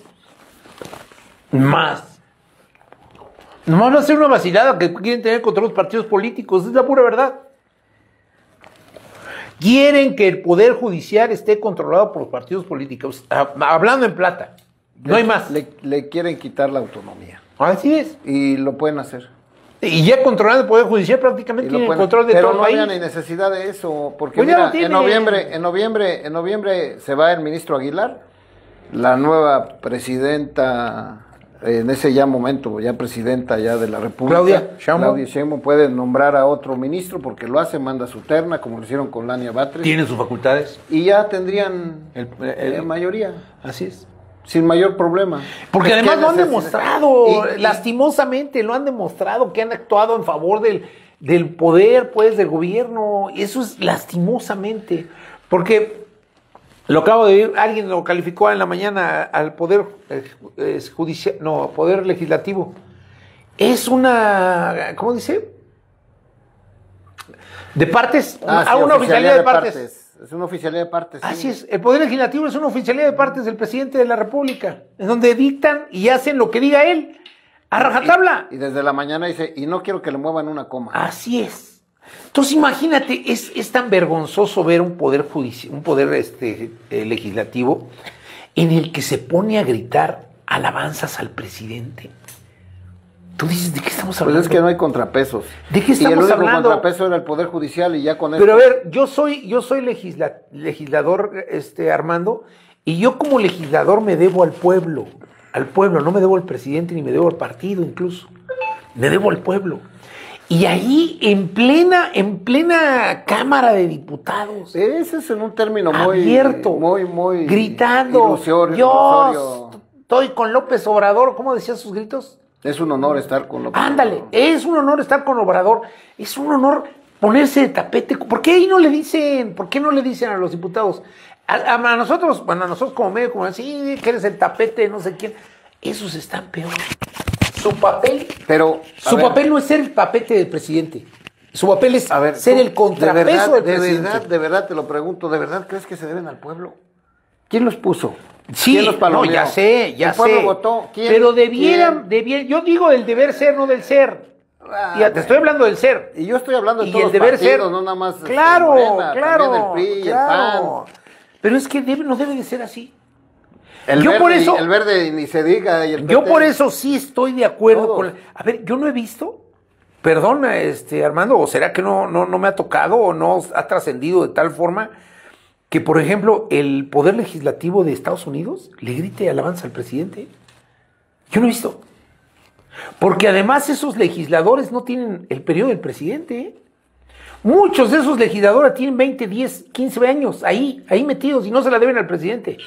[SPEAKER 1] Más. Nomás va a ser una vacilada que quieren tener contra los partidos políticos, es la pura verdad. Quieren que el Poder Judicial esté controlado por los partidos políticos, ah, hablando en plata. No hay más.
[SPEAKER 2] Le, le quieren quitar la autonomía.
[SPEAKER 1] Así es.
[SPEAKER 2] Y lo pueden hacer.
[SPEAKER 1] Y ya controlando el Poder Judicial prácticamente
[SPEAKER 2] Y lo
[SPEAKER 1] tienen el
[SPEAKER 2] pueden-
[SPEAKER 1] control de
[SPEAKER 2] pero
[SPEAKER 1] todo el
[SPEAKER 2] no
[SPEAKER 1] país.
[SPEAKER 2] había ni necesidad de eso, porque
[SPEAKER 1] Pues ya
[SPEAKER 2] mira,
[SPEAKER 1] lo tiene.
[SPEAKER 2] en noviembre, en noviembre, en noviembre se va el ministro Aguilar, la nueva presidenta, en ese ya momento, ya presidenta ya de la República.
[SPEAKER 1] Claudia Sheinbaum.
[SPEAKER 2] Claudia Sheinbaum puede nombrar a otro ministro porque lo hace, manda su terna, como lo hicieron con Lania Batres.
[SPEAKER 1] Tienen sus facultades.
[SPEAKER 2] Y ya tendrían
[SPEAKER 1] El-
[SPEAKER 2] eh,
[SPEAKER 1] el-
[SPEAKER 2] mayoría,
[SPEAKER 1] Así es.
[SPEAKER 2] sin mayor problema.
[SPEAKER 1] Porque
[SPEAKER 2] ¿Qué
[SPEAKER 1] además lo han
[SPEAKER 2] necesidad?
[SPEAKER 1] demostrado,
[SPEAKER 2] Y- y-
[SPEAKER 1] lastimosamente lo han demostrado que han actuado en favor del, del poder, pues, del gobierno. Eso es lastimosamente. Porque lo acabo de ver, alguien lo calificó en la mañana al poder eh, eh, judicial, no, poder legislativo. Es una, ¿cómo dice? De partes,
[SPEAKER 2] Ah,
[SPEAKER 1] a
[SPEAKER 2] sí,
[SPEAKER 1] una oficialidad de partes.
[SPEAKER 2] Es una oficialidad de partes. sí.
[SPEAKER 1] Así es, el Poder Legislativo es una oficialidad de partes del presidente de la República, en donde dictan y hacen lo que diga él, a rajatabla.
[SPEAKER 2] Y, y desde la mañana dice, y no quiero que le muevan una coma.
[SPEAKER 1] Así es. Entonces imagínate, es, es tan vergonzoso ver un poder judicial, un poder este, eh, legislativo en el que se pone a gritar alabanzas al presidente. Tú dices, ¿de qué estamos
[SPEAKER 2] Pues
[SPEAKER 1] hablando?
[SPEAKER 2] es que no hay contrapesos.
[SPEAKER 1] ¿De qué
[SPEAKER 2] Y el
[SPEAKER 1] estamos
[SPEAKER 2] único
[SPEAKER 1] hablando?
[SPEAKER 2] contrapeso era el Poder Judicial y ya con eso.
[SPEAKER 1] Pero a ver, yo soy, yo soy legisla- legislador, este, Armando, y yo como legislador me debo al pueblo, al pueblo, no me debo al presidente ni me debo al partido incluso, me debo al pueblo. Y ahí, en plena, en plena Cámara de Diputados,
[SPEAKER 2] Ese es en un término muy...
[SPEAKER 1] abierto,
[SPEAKER 2] Muy, muy...
[SPEAKER 1] gritando,
[SPEAKER 2] ilusorio,
[SPEAKER 1] yo
[SPEAKER 2] ilusorio.
[SPEAKER 1] estoy con López Obrador, ¿cómo decían sus gritos?
[SPEAKER 2] Es un honor estar con López
[SPEAKER 1] Ándale,
[SPEAKER 2] Obrador.
[SPEAKER 1] es un honor estar con Obrador, es un honor ponerse de tapete. ¿Por qué ahí no le dicen? ¿Por qué no le dicen a los diputados? A, a- a nosotros, bueno, a nosotros como medio, como así, que eres el tapete de no sé quién, esos están peor. Su papel,
[SPEAKER 2] Pero, a
[SPEAKER 1] su
[SPEAKER 2] ver,
[SPEAKER 1] papel no es ser el tapete del presidente. Su papel es
[SPEAKER 2] a ver,
[SPEAKER 1] ser
[SPEAKER 2] tú,
[SPEAKER 1] el contrapeso
[SPEAKER 2] de verdad,
[SPEAKER 1] del
[SPEAKER 2] de
[SPEAKER 1] presidente.
[SPEAKER 2] verdad, de verdad te lo pregunto, ¿de verdad crees que se deben al pueblo? ¿Quién los puso?
[SPEAKER 1] Sí,
[SPEAKER 2] ¿Quién los
[SPEAKER 1] no,
[SPEAKER 2] palomeó?
[SPEAKER 1] ya sé, ya
[SPEAKER 2] ¿El pueblo
[SPEAKER 1] sé.
[SPEAKER 2] votó? ¿Quién?
[SPEAKER 1] Pero debieran,
[SPEAKER 2] ¿Quién?
[SPEAKER 1] debieran, yo digo del deber ser, no del ser.
[SPEAKER 2] Ah,
[SPEAKER 1] Ya, te
[SPEAKER 2] bueno.
[SPEAKER 1] estoy hablando del ser.
[SPEAKER 2] Y yo estoy hablando de
[SPEAKER 1] Y
[SPEAKER 2] todos
[SPEAKER 1] el
[SPEAKER 2] los
[SPEAKER 1] deber
[SPEAKER 2] partidos,
[SPEAKER 1] ser.
[SPEAKER 2] no nada más este,
[SPEAKER 1] Claro,
[SPEAKER 2] Morena,
[SPEAKER 1] claro.
[SPEAKER 2] también el P R I,
[SPEAKER 1] claro.
[SPEAKER 2] el P A N.
[SPEAKER 1] Pero es que debe- no debe de ser así.
[SPEAKER 2] El
[SPEAKER 1] Yo
[SPEAKER 2] verde,
[SPEAKER 1] por eso-
[SPEAKER 2] el verde ni se diga. Y el
[SPEAKER 1] Yo
[SPEAKER 2] P T.
[SPEAKER 1] por eso sí estoy de acuerdo
[SPEAKER 2] Todos.
[SPEAKER 1] con... A ver, yo no he visto, perdona, este, Armando, o será que no, no, no me ha tocado o no ha trascendido de tal forma que, por ejemplo, el Poder Legislativo de Estados Unidos le grite alabanza al presidente. Yo no he visto. Porque además esos legisladores no tienen el periodo del presidente, ¿eh? Muchos de esos legisladores tienen veinte, diez, quince años ahí, ahí metidos y no se la deben al presidente.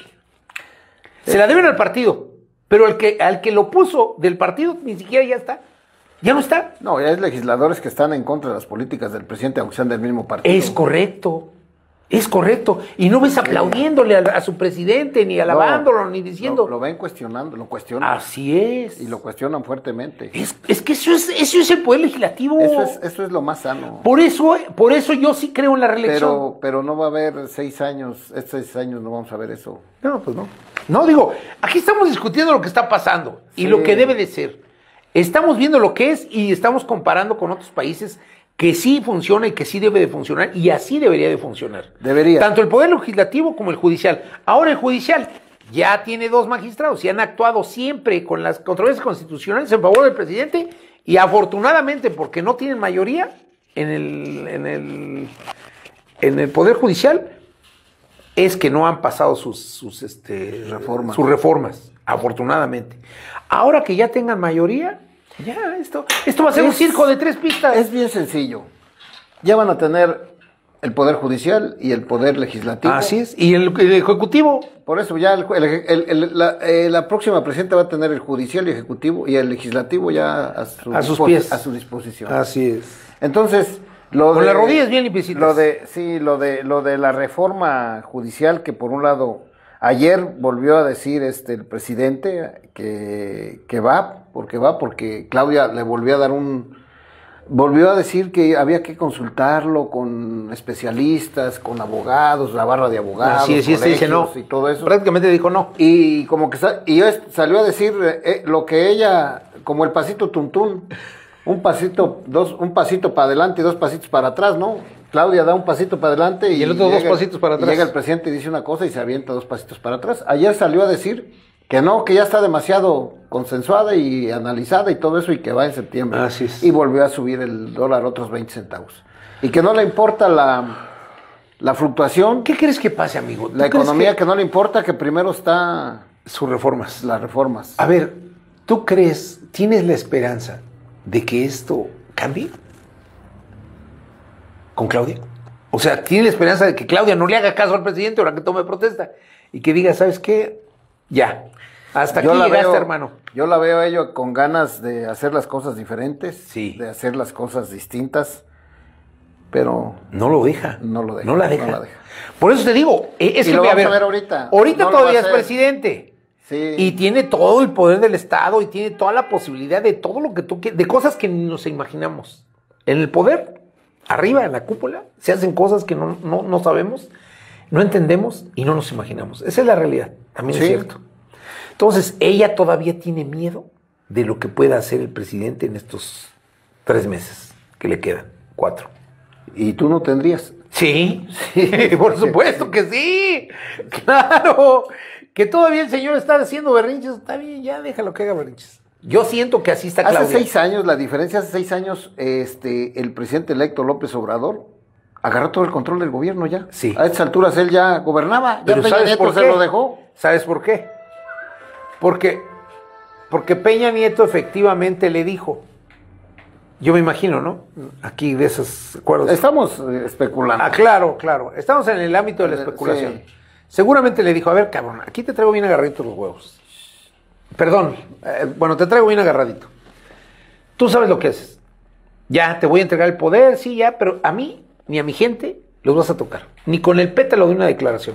[SPEAKER 1] Se la deben al partido. Pero el que, al que lo puso del partido ni siquiera ya está. Ya no está.
[SPEAKER 2] No, ya hay legisladores que están en contra de las políticas del presidente, aunque sean del mismo partido.
[SPEAKER 1] Es correcto. Es correcto. Y no ves aplaudiéndole a, a su presidente, ni alabándolo,
[SPEAKER 2] No,
[SPEAKER 1] ni diciendo.
[SPEAKER 2] Lo, lo ven cuestionando, lo cuestionan.
[SPEAKER 1] Así es.
[SPEAKER 2] Y lo cuestionan fuertemente.
[SPEAKER 1] Es, es que eso es, eso es el poder legislativo.
[SPEAKER 2] Eso es, eso es lo más sano.
[SPEAKER 1] Por eso, por eso yo sí creo en la reelección.
[SPEAKER 2] Pero, pero no va a haber seis años, estos seis años no vamos a ver eso.
[SPEAKER 1] No, pues no. No, digo, aquí estamos discutiendo lo que está pasando y
[SPEAKER 2] Sí.
[SPEAKER 1] lo que debe de ser. Estamos viendo lo que es y estamos comparando con otros países que sí funciona y que sí debe de funcionar y así debería de funcionar.
[SPEAKER 2] Debería.
[SPEAKER 1] Tanto el Poder Legislativo como el Judicial. Ahora el Judicial ya tiene dos magistrados y han actuado siempre con las controversias constitucionales en favor del presidente y afortunadamente porque no tienen mayoría en el, en el, en el Poder Judicial, es que no han pasado sus, sus, este,
[SPEAKER 2] Reformas.
[SPEAKER 1] sus reformas, afortunadamente. Ahora que ya tengan mayoría, ya esto, esto va a ser un
[SPEAKER 2] Es-
[SPEAKER 1] circo de tres pistas.
[SPEAKER 2] Es bien sencillo. Ya van a tener el Poder Judicial y el Poder Legislativo.
[SPEAKER 1] Así es. Y el, el Ejecutivo,
[SPEAKER 2] Por eso ya el, el- el- el- la, eh, la próxima presidenta va a tener el Judicial y Ejecutivo y el Legislativo ya a, su
[SPEAKER 1] A sus
[SPEAKER 2] dispo-
[SPEAKER 1] pies.
[SPEAKER 2] a su disposición.
[SPEAKER 1] así es.
[SPEAKER 2] Entonces, lo
[SPEAKER 1] Con
[SPEAKER 2] de,
[SPEAKER 1] las rodillas bien limpiecitas.
[SPEAKER 2] Lo de, sí, lo de, lo de la reforma judicial, que por un lado, ayer volvió a decir este el presidente que, que va, porque va, porque Claudia le volvió a dar un, volvió a decir que había que consultarlo con especialistas, con abogados, la barra de abogados,
[SPEAKER 1] Así es, sí, sí, dice no.
[SPEAKER 2] colegios y todo eso.
[SPEAKER 1] Prácticamente dijo no.
[SPEAKER 2] Y como que sa- y es- salió a decir eh, lo que ella, como el pasito tuntún, un pasito, dos, un pasito para adelante y dos pasitos para atrás, ¿no? Claudia da un pasito para adelante y,
[SPEAKER 1] Y el otro dos
[SPEAKER 2] llega-
[SPEAKER 1] pasitos para
[SPEAKER 2] y
[SPEAKER 1] atrás.
[SPEAKER 2] llega el presidente y dice una cosa y se avienta dos pasitos para atrás. Ayer salió a decir que no, que ya está demasiado consensuada y analizada y todo eso y que va en septiembre.
[SPEAKER 1] Así es.
[SPEAKER 2] Y volvió a subir el dólar otros veinte centavos. Y que no le importa la, la fluctuación,
[SPEAKER 1] ¿Qué crees que pase, amigo? ¿Tú
[SPEAKER 2] la
[SPEAKER 1] crees
[SPEAKER 2] economía,
[SPEAKER 1] que-
[SPEAKER 2] que no le importa, que primero está
[SPEAKER 1] sus reformas.
[SPEAKER 2] las reformas.
[SPEAKER 1] A ver, ¿tú crees, tienes la esperanza de que esto cambie con Claudia? O sea, ¿tienes la esperanza de que Claudia no le haga caso al presidente ahora que tome protesta y que diga, ¿sabes qué? Ya, hasta aquí
[SPEAKER 2] Yo la
[SPEAKER 1] llegaste,
[SPEAKER 2] veo,
[SPEAKER 1] hermano.
[SPEAKER 2] Yo la veo a ello con ganas de hacer las cosas diferentes,
[SPEAKER 1] Sí.
[SPEAKER 2] de hacer las cosas distintas, pero
[SPEAKER 1] No lo deja.
[SPEAKER 2] No lo deja,
[SPEAKER 1] No la deja.
[SPEAKER 2] no la deja.
[SPEAKER 1] Por eso te digo, eh, es
[SPEAKER 2] Y
[SPEAKER 1] que,
[SPEAKER 2] lo
[SPEAKER 1] a
[SPEAKER 2] vamos a ver ahorita.
[SPEAKER 1] Ahorita
[SPEAKER 2] No lo va
[SPEAKER 1] todavía
[SPEAKER 2] a
[SPEAKER 1] es
[SPEAKER 2] hacer.
[SPEAKER 1] presidente.
[SPEAKER 2] sí.
[SPEAKER 1] Y tiene todo el poder del Estado y tiene toda la posibilidad de todo lo que tú quieras, de cosas que ni nos imaginamos. En el poder, arriba, en la cúpula, se hacen cosas que no, no, no sabemos, no entendemos y no nos imaginamos. Esa es la realidad, también
[SPEAKER 2] Sí.
[SPEAKER 1] es cierto. Entonces, ella todavía tiene miedo de lo que pueda hacer el presidente en estos tres meses que le quedan, cuatro.
[SPEAKER 2] Y tú no tendrías.
[SPEAKER 1] Sí, sí, por supuesto que sí. Claro, que todavía el señor está haciendo berrinches, está bien, ya déjalo que haga berrinches. Yo siento que así está
[SPEAKER 2] Hace
[SPEAKER 1] Claudia.
[SPEAKER 2] seis años, la diferencia, hace seis años, este, el presidente electo López Obrador agarró todo el control del gobierno ya.
[SPEAKER 1] Sí.
[SPEAKER 2] A estas alturas él ya gobernaba, ya
[SPEAKER 1] Pero
[SPEAKER 2] Peña
[SPEAKER 1] ¿sabes
[SPEAKER 2] Nieto
[SPEAKER 1] por
[SPEAKER 2] se
[SPEAKER 1] qué?
[SPEAKER 2] lo dejó.
[SPEAKER 1] ¿Sabes por qué? Porque, porque Peña Nieto efectivamente le dijo, yo me imagino, ¿no? Aquí de esos acuerdos.
[SPEAKER 2] Estamos eh, especulando.
[SPEAKER 1] Ah, claro, claro. Estamos en el ámbito de la especulación.
[SPEAKER 2] Sí.
[SPEAKER 1] Seguramente le dijo, a ver, cabrón, aquí te traigo bien agarraditos los huevos. Perdón, eh, bueno, te traigo bien agarradito. Tú sabes lo que haces. Ya, te voy a entregar el poder, sí, ya, pero a mí, ni a mi gente, los vas a tocar. Ni con el pétalo de una declaración.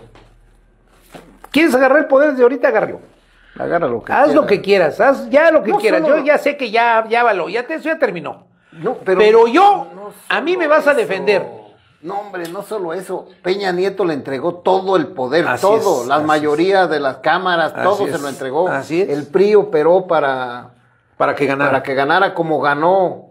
[SPEAKER 1] ¿Quieres agarrar el poder desde ahorita? Agárralo.
[SPEAKER 2] Agarra lo que
[SPEAKER 1] Haz
[SPEAKER 2] quiera.
[SPEAKER 1] lo que quieras, haz ya lo que
[SPEAKER 2] No
[SPEAKER 1] quieras.
[SPEAKER 2] solo-
[SPEAKER 1] Yo ya sé que ya, ya való, ya, te, eso ya terminó.
[SPEAKER 2] No,
[SPEAKER 1] Pero yo,
[SPEAKER 2] no
[SPEAKER 1] a mí
[SPEAKER 2] solo
[SPEAKER 1] me vas a
[SPEAKER 2] eso.
[SPEAKER 1] defender.
[SPEAKER 2] No, hombre, no solo eso. Peña Nieto le entregó todo el poder,
[SPEAKER 1] Así
[SPEAKER 2] todo.
[SPEAKER 1] es,
[SPEAKER 2] la
[SPEAKER 1] así
[SPEAKER 2] mayoría de las cámaras,
[SPEAKER 1] Así
[SPEAKER 2] todo
[SPEAKER 1] es,
[SPEAKER 2] se lo entregó.
[SPEAKER 1] así es.
[SPEAKER 2] El P R I operó para,
[SPEAKER 1] Para que ganara.
[SPEAKER 2] para que ganara como ganó.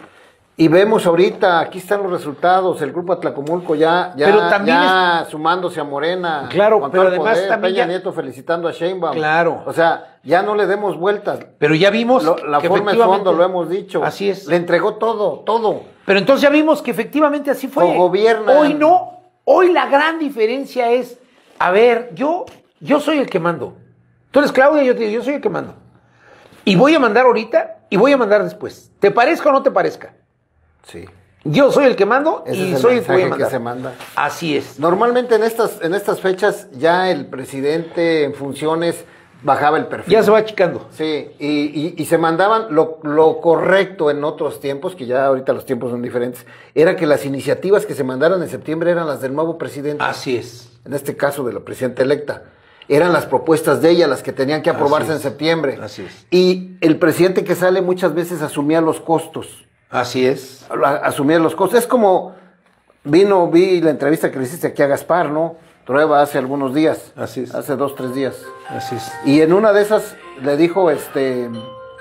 [SPEAKER 2] Y vemos ahorita, aquí están los resultados, el grupo Atlacomulco ya, ya,
[SPEAKER 1] Pero también
[SPEAKER 2] ya sumándose a Morena.
[SPEAKER 1] Claro,
[SPEAKER 2] con
[SPEAKER 1] pero
[SPEAKER 2] todo el
[SPEAKER 1] además
[SPEAKER 2] poder,
[SPEAKER 1] también
[SPEAKER 2] Peña
[SPEAKER 1] ya-
[SPEAKER 2] Nieto felicitando a Sheinbaum.
[SPEAKER 1] Claro.
[SPEAKER 2] O sea, ya no le demos vueltas.
[SPEAKER 1] Pero ya vimos
[SPEAKER 2] Lo- la
[SPEAKER 1] que
[SPEAKER 2] forma de
[SPEAKER 1] efectivamente-
[SPEAKER 2] fondo, lo hemos dicho.
[SPEAKER 1] Así es.
[SPEAKER 2] Le entregó todo, todo.
[SPEAKER 1] Pero entonces ya vimos que efectivamente así fue.
[SPEAKER 2] Cogobiernan.
[SPEAKER 1] Hoy no. Hoy la gran diferencia es, a ver, yo, yo soy el que mando. Tú eres Claudia, yo te digo, yo soy el que mando. Y voy a mandar ahorita y voy a mandar después. ¿Te parezca o no te parezca?
[SPEAKER 2] Sí.
[SPEAKER 1] Yo soy el que mando
[SPEAKER 2] Ese
[SPEAKER 1] y
[SPEAKER 2] es el
[SPEAKER 1] soy el que voy a
[SPEAKER 2] mensaje que
[SPEAKER 1] mandar.
[SPEAKER 2] se manda.
[SPEAKER 1] Así es.
[SPEAKER 2] Normalmente en estas, en estas fechas ya el presidente en funciones bajaba el perfil.
[SPEAKER 1] Ya se va achicando.
[SPEAKER 2] Sí, y, y- y se mandaban lo, lo correcto en otros tiempos, que ya ahorita los tiempos son diferentes, era que las iniciativas que se mandaran en septiembre eran las del nuevo presidente.
[SPEAKER 1] Así es.
[SPEAKER 2] En este caso de la presidenta electa. Eran las propuestas de ella las que tenían que aprobarse
[SPEAKER 1] Así es.
[SPEAKER 2] en septiembre.
[SPEAKER 1] Así es.
[SPEAKER 2] Y el presidente que sale muchas veces asumía los costos.
[SPEAKER 1] Así es.
[SPEAKER 2] a- asumir los costos. Es como vino, vi la entrevista que le hiciste aquí a Gaspar, ¿no? Trueba hace algunos días.
[SPEAKER 1] Así es.
[SPEAKER 2] Hace dos, tres días.
[SPEAKER 1] Así es.
[SPEAKER 2] Y en una de esas le dijo este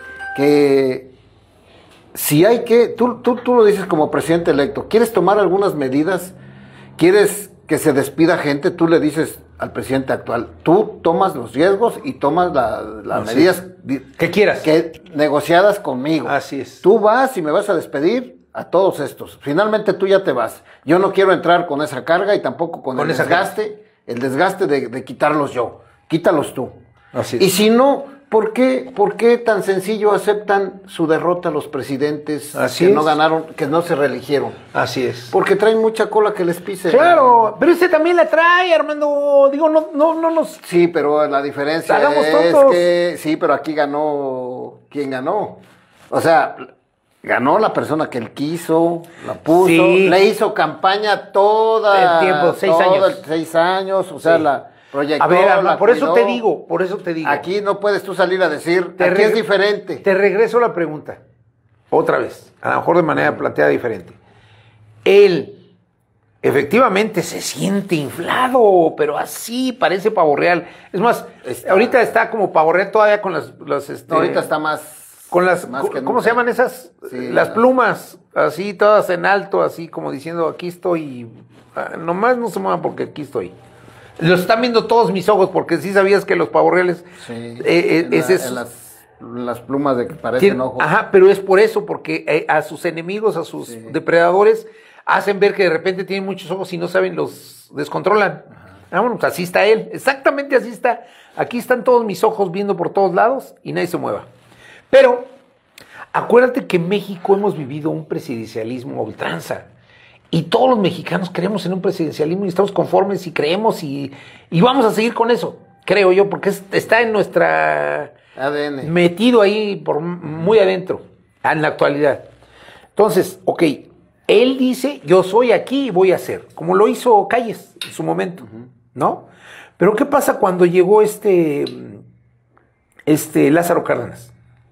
[SPEAKER 2] que si hay que, tú, tú, tú lo dices como presidente electo, ¿quieres tomar algunas medidas? ¿Quieres que se despida gente? Tú le dices al presidente actual, tú tomas los riesgos y tomas la- las
[SPEAKER 1] Así
[SPEAKER 2] medidas di-
[SPEAKER 1] Que quieras.
[SPEAKER 2] que, negociadas conmigo.
[SPEAKER 1] Así es.
[SPEAKER 2] Tú vas y me vas a despedir a todos estos. Finalmente tú ya te vas. Yo no quiero entrar con esa carga y tampoco con,
[SPEAKER 1] Con
[SPEAKER 2] el
[SPEAKER 1] esa
[SPEAKER 2] desgaste, el desgaste de, de quitarlos yo. Quítalos tú.
[SPEAKER 1] Así es.
[SPEAKER 2] Y si no, ¿por qué, por qué tan sencillo aceptan su derrota los presidentes
[SPEAKER 1] Así
[SPEAKER 2] que
[SPEAKER 1] es.
[SPEAKER 2] no ganaron, que no se reeligieron?
[SPEAKER 1] Así es.
[SPEAKER 2] Porque traen mucha cola que les pise.
[SPEAKER 1] Claro, pero este también la trae, Armando. Digo, no, no, no nos.
[SPEAKER 2] Sí, pero la diferencia
[SPEAKER 1] Hagamos
[SPEAKER 2] es
[SPEAKER 1] tontos.
[SPEAKER 2] que sí, pero aquí ganó quien ganó. O sea, ganó la persona que él quiso, la puso,
[SPEAKER 1] Sí.
[SPEAKER 2] le hizo campaña toda
[SPEAKER 1] El tiempo, seis
[SPEAKER 2] todo
[SPEAKER 1] años.
[SPEAKER 2] el- seis años, o sea,
[SPEAKER 1] Sí.
[SPEAKER 2] la proyectó.
[SPEAKER 1] A ver,
[SPEAKER 2] la
[SPEAKER 1] Armando, por eso
[SPEAKER 2] cuidó.
[SPEAKER 1] te digo, por eso te digo.
[SPEAKER 2] Aquí no puedes tú salir a decir,
[SPEAKER 1] Te
[SPEAKER 2] aquí
[SPEAKER 1] reg-
[SPEAKER 2] es diferente.
[SPEAKER 1] Te regreso la pregunta. Otra vez. A lo mejor de manera planteada diferente. Él efectivamente se siente inflado, pero así parece pavo real. Es más,
[SPEAKER 2] Está-
[SPEAKER 1] ahorita está como pavo real todavía con las, las, este,
[SPEAKER 2] No, ahorita está más.
[SPEAKER 1] con las,
[SPEAKER 2] más
[SPEAKER 1] co-
[SPEAKER 2] que
[SPEAKER 1] ¿cómo
[SPEAKER 2] nunca.
[SPEAKER 1] se llaman esas?
[SPEAKER 2] Sí,
[SPEAKER 1] las
[SPEAKER 2] la-
[SPEAKER 1] plumas, así todas en alto, así como diciendo, aquí estoy. Ah, nomás no se muevan porque aquí estoy. Lo están viendo todos mis ojos, porque sí sabías que los pavos reales
[SPEAKER 2] Sí,
[SPEAKER 1] eh, eh,
[SPEAKER 2] en,
[SPEAKER 1] es
[SPEAKER 2] la-
[SPEAKER 1] eso.
[SPEAKER 2] en las, las plumas de que parecen
[SPEAKER 1] Tiene-
[SPEAKER 2] ojos.
[SPEAKER 1] Ajá, pero es por eso, porque eh, a sus enemigos, a sus
[SPEAKER 2] Sí.
[SPEAKER 1] depredadores, hacen ver que de repente tienen muchos ojos y no saben, los descontrolan. Ah, bueno, pues así está él, exactamente así está. Aquí están todos mis ojos viendo por todos lados y nadie se mueva. Pero acuérdate que en México hemos vivido un presidencialismo a ultranza. Y todos los mexicanos creemos en un presidencialismo y estamos conformes y creemos y, y vamos a seguir con eso, creo yo, porque es- está en nuestra...
[SPEAKER 2] A D N.
[SPEAKER 1] metido ahí por muy adentro, en la actualidad. Entonces, ok, él dice, yo soy aquí y voy a hacer, como lo hizo Calles en su momento, ¿no? Pero ¿qué pasa cuando llegó este, este Lázaro Cárdenas?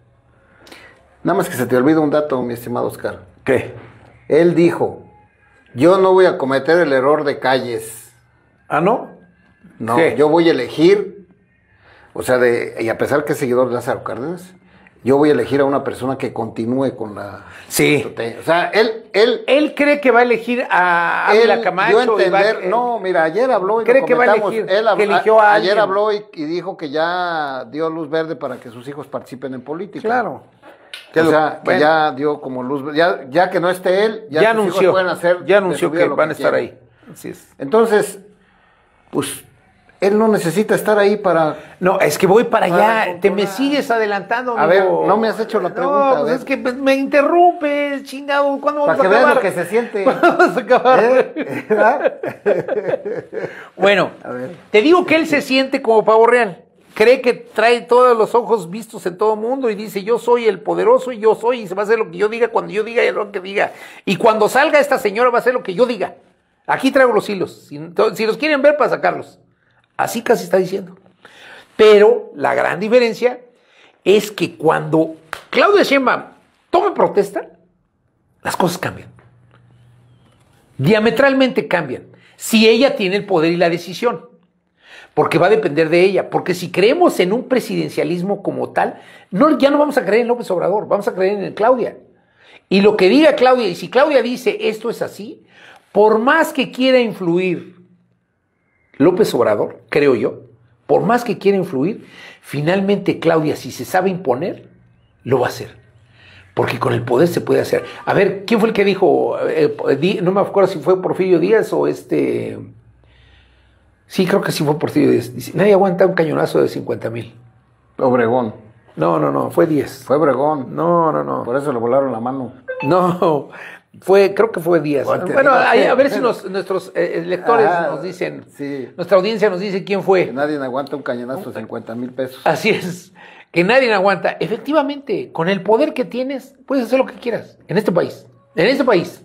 [SPEAKER 2] Nada más que se te olvida un dato, mi estimado Oscar.
[SPEAKER 1] ¿Qué?
[SPEAKER 2] Él dijo, yo no voy a cometer el error de Calles.
[SPEAKER 1] ¿Ah, no?
[SPEAKER 2] No,
[SPEAKER 1] ¿Qué?
[SPEAKER 2] yo voy a elegir, o sea, de, y a pesar que es seguidor de Lázaro Cárdenas, yo voy a elegir a una persona que continúe con la...
[SPEAKER 1] Sí.
[SPEAKER 2] O sea, él... Él,
[SPEAKER 1] él cree que va a elegir a Ávila Camacho.
[SPEAKER 2] Yo entender,
[SPEAKER 1] y va,
[SPEAKER 2] no, mira, ayer habló y
[SPEAKER 1] cree
[SPEAKER 2] lo
[SPEAKER 1] que va a
[SPEAKER 2] comentamos.
[SPEAKER 1] elegir,
[SPEAKER 2] él,
[SPEAKER 1] que eligió a
[SPEAKER 2] ayer
[SPEAKER 1] alguien.
[SPEAKER 2] habló y, y dijo que ya dio luz verde para que sus hijos participen en política.
[SPEAKER 1] Claro.
[SPEAKER 2] O
[SPEAKER 1] lo,
[SPEAKER 2] sea, que
[SPEAKER 1] bueno,
[SPEAKER 2] ya dio como luz, ya, ya que no esté él, ya,
[SPEAKER 1] ya
[SPEAKER 2] sus
[SPEAKER 1] anunció,
[SPEAKER 2] hijos pueden hacer.
[SPEAKER 1] ya anunció que van a estar
[SPEAKER 2] quieran.
[SPEAKER 1] ahí. Así es.
[SPEAKER 2] Entonces, pues, él no necesita estar ahí para...
[SPEAKER 1] No, es que voy para, para allá, te me
[SPEAKER 2] controlar.
[SPEAKER 1] sigues adelantando.
[SPEAKER 2] A
[SPEAKER 1] amigo.
[SPEAKER 2] ver, no me has hecho la pregunta.
[SPEAKER 1] No, pues es que me interrumpes, chingado. ¿Cuándo vamos
[SPEAKER 2] para
[SPEAKER 1] a
[SPEAKER 2] que
[SPEAKER 1] acabar?
[SPEAKER 2] veas lo que se siente.
[SPEAKER 1] ¿Cuándo vamos a acabar?
[SPEAKER 2] ¿Eh?
[SPEAKER 1] Bueno,
[SPEAKER 2] A ver.
[SPEAKER 1] te digo que él se siente como pavo real. Cree que trae todos los ojos vistos en todo el mundo y dice, yo soy el poderoso y yo soy, y se va a hacer lo que yo diga cuando yo diga y lo que diga. Y cuando salga esta señora va a hacer lo que yo diga. Aquí traigo los hilos, si, si los quieren ver para sacarlos. Así casi está diciendo. Pero la gran diferencia es que cuando Claudia Sheinbaum tome protesta, las cosas cambian. Diametralmente cambian. Si ella tiene el poder y la decisión. Porque va a depender de ella. Porque si creemos en un presidencialismo como tal, no, ya no vamos a creer en López Obrador, vamos a creer en Claudia. Y lo que diga Claudia, y si Claudia dice esto es así, por más que quiera influir López Obrador, creo yo, por más que quiera influir, finalmente Claudia, si se sabe imponer, lo va a hacer. Porque con el poder se puede hacer. A ver, ¿quién fue el que dijo? Eh, no me acuerdo si fue Porfirio Díaz o este... Sí, creo que sí fue Porfirio Díaz. Dice, nadie aguanta un cañonazo de cincuenta mil.
[SPEAKER 2] Obregón.
[SPEAKER 1] No, no, no, fue Díaz.
[SPEAKER 2] Fue Obregón.
[SPEAKER 1] No, no, no.
[SPEAKER 2] Por eso le volaron la mano.
[SPEAKER 1] No, fue, creo que fue Díaz.
[SPEAKER 2] Bueno,
[SPEAKER 1] bueno, ahí, a ver si nos, nuestros eh, lectores
[SPEAKER 2] ah,
[SPEAKER 1] nos dicen,
[SPEAKER 2] sí.
[SPEAKER 1] Nuestra audiencia nos dice quién fue.
[SPEAKER 2] Que nadie aguanta un cañonazo de cincuenta mil pesos.
[SPEAKER 1] Así es, que nadie aguanta. Efectivamente, con el poder que tienes, puedes hacer lo que quieras en este país. En este país.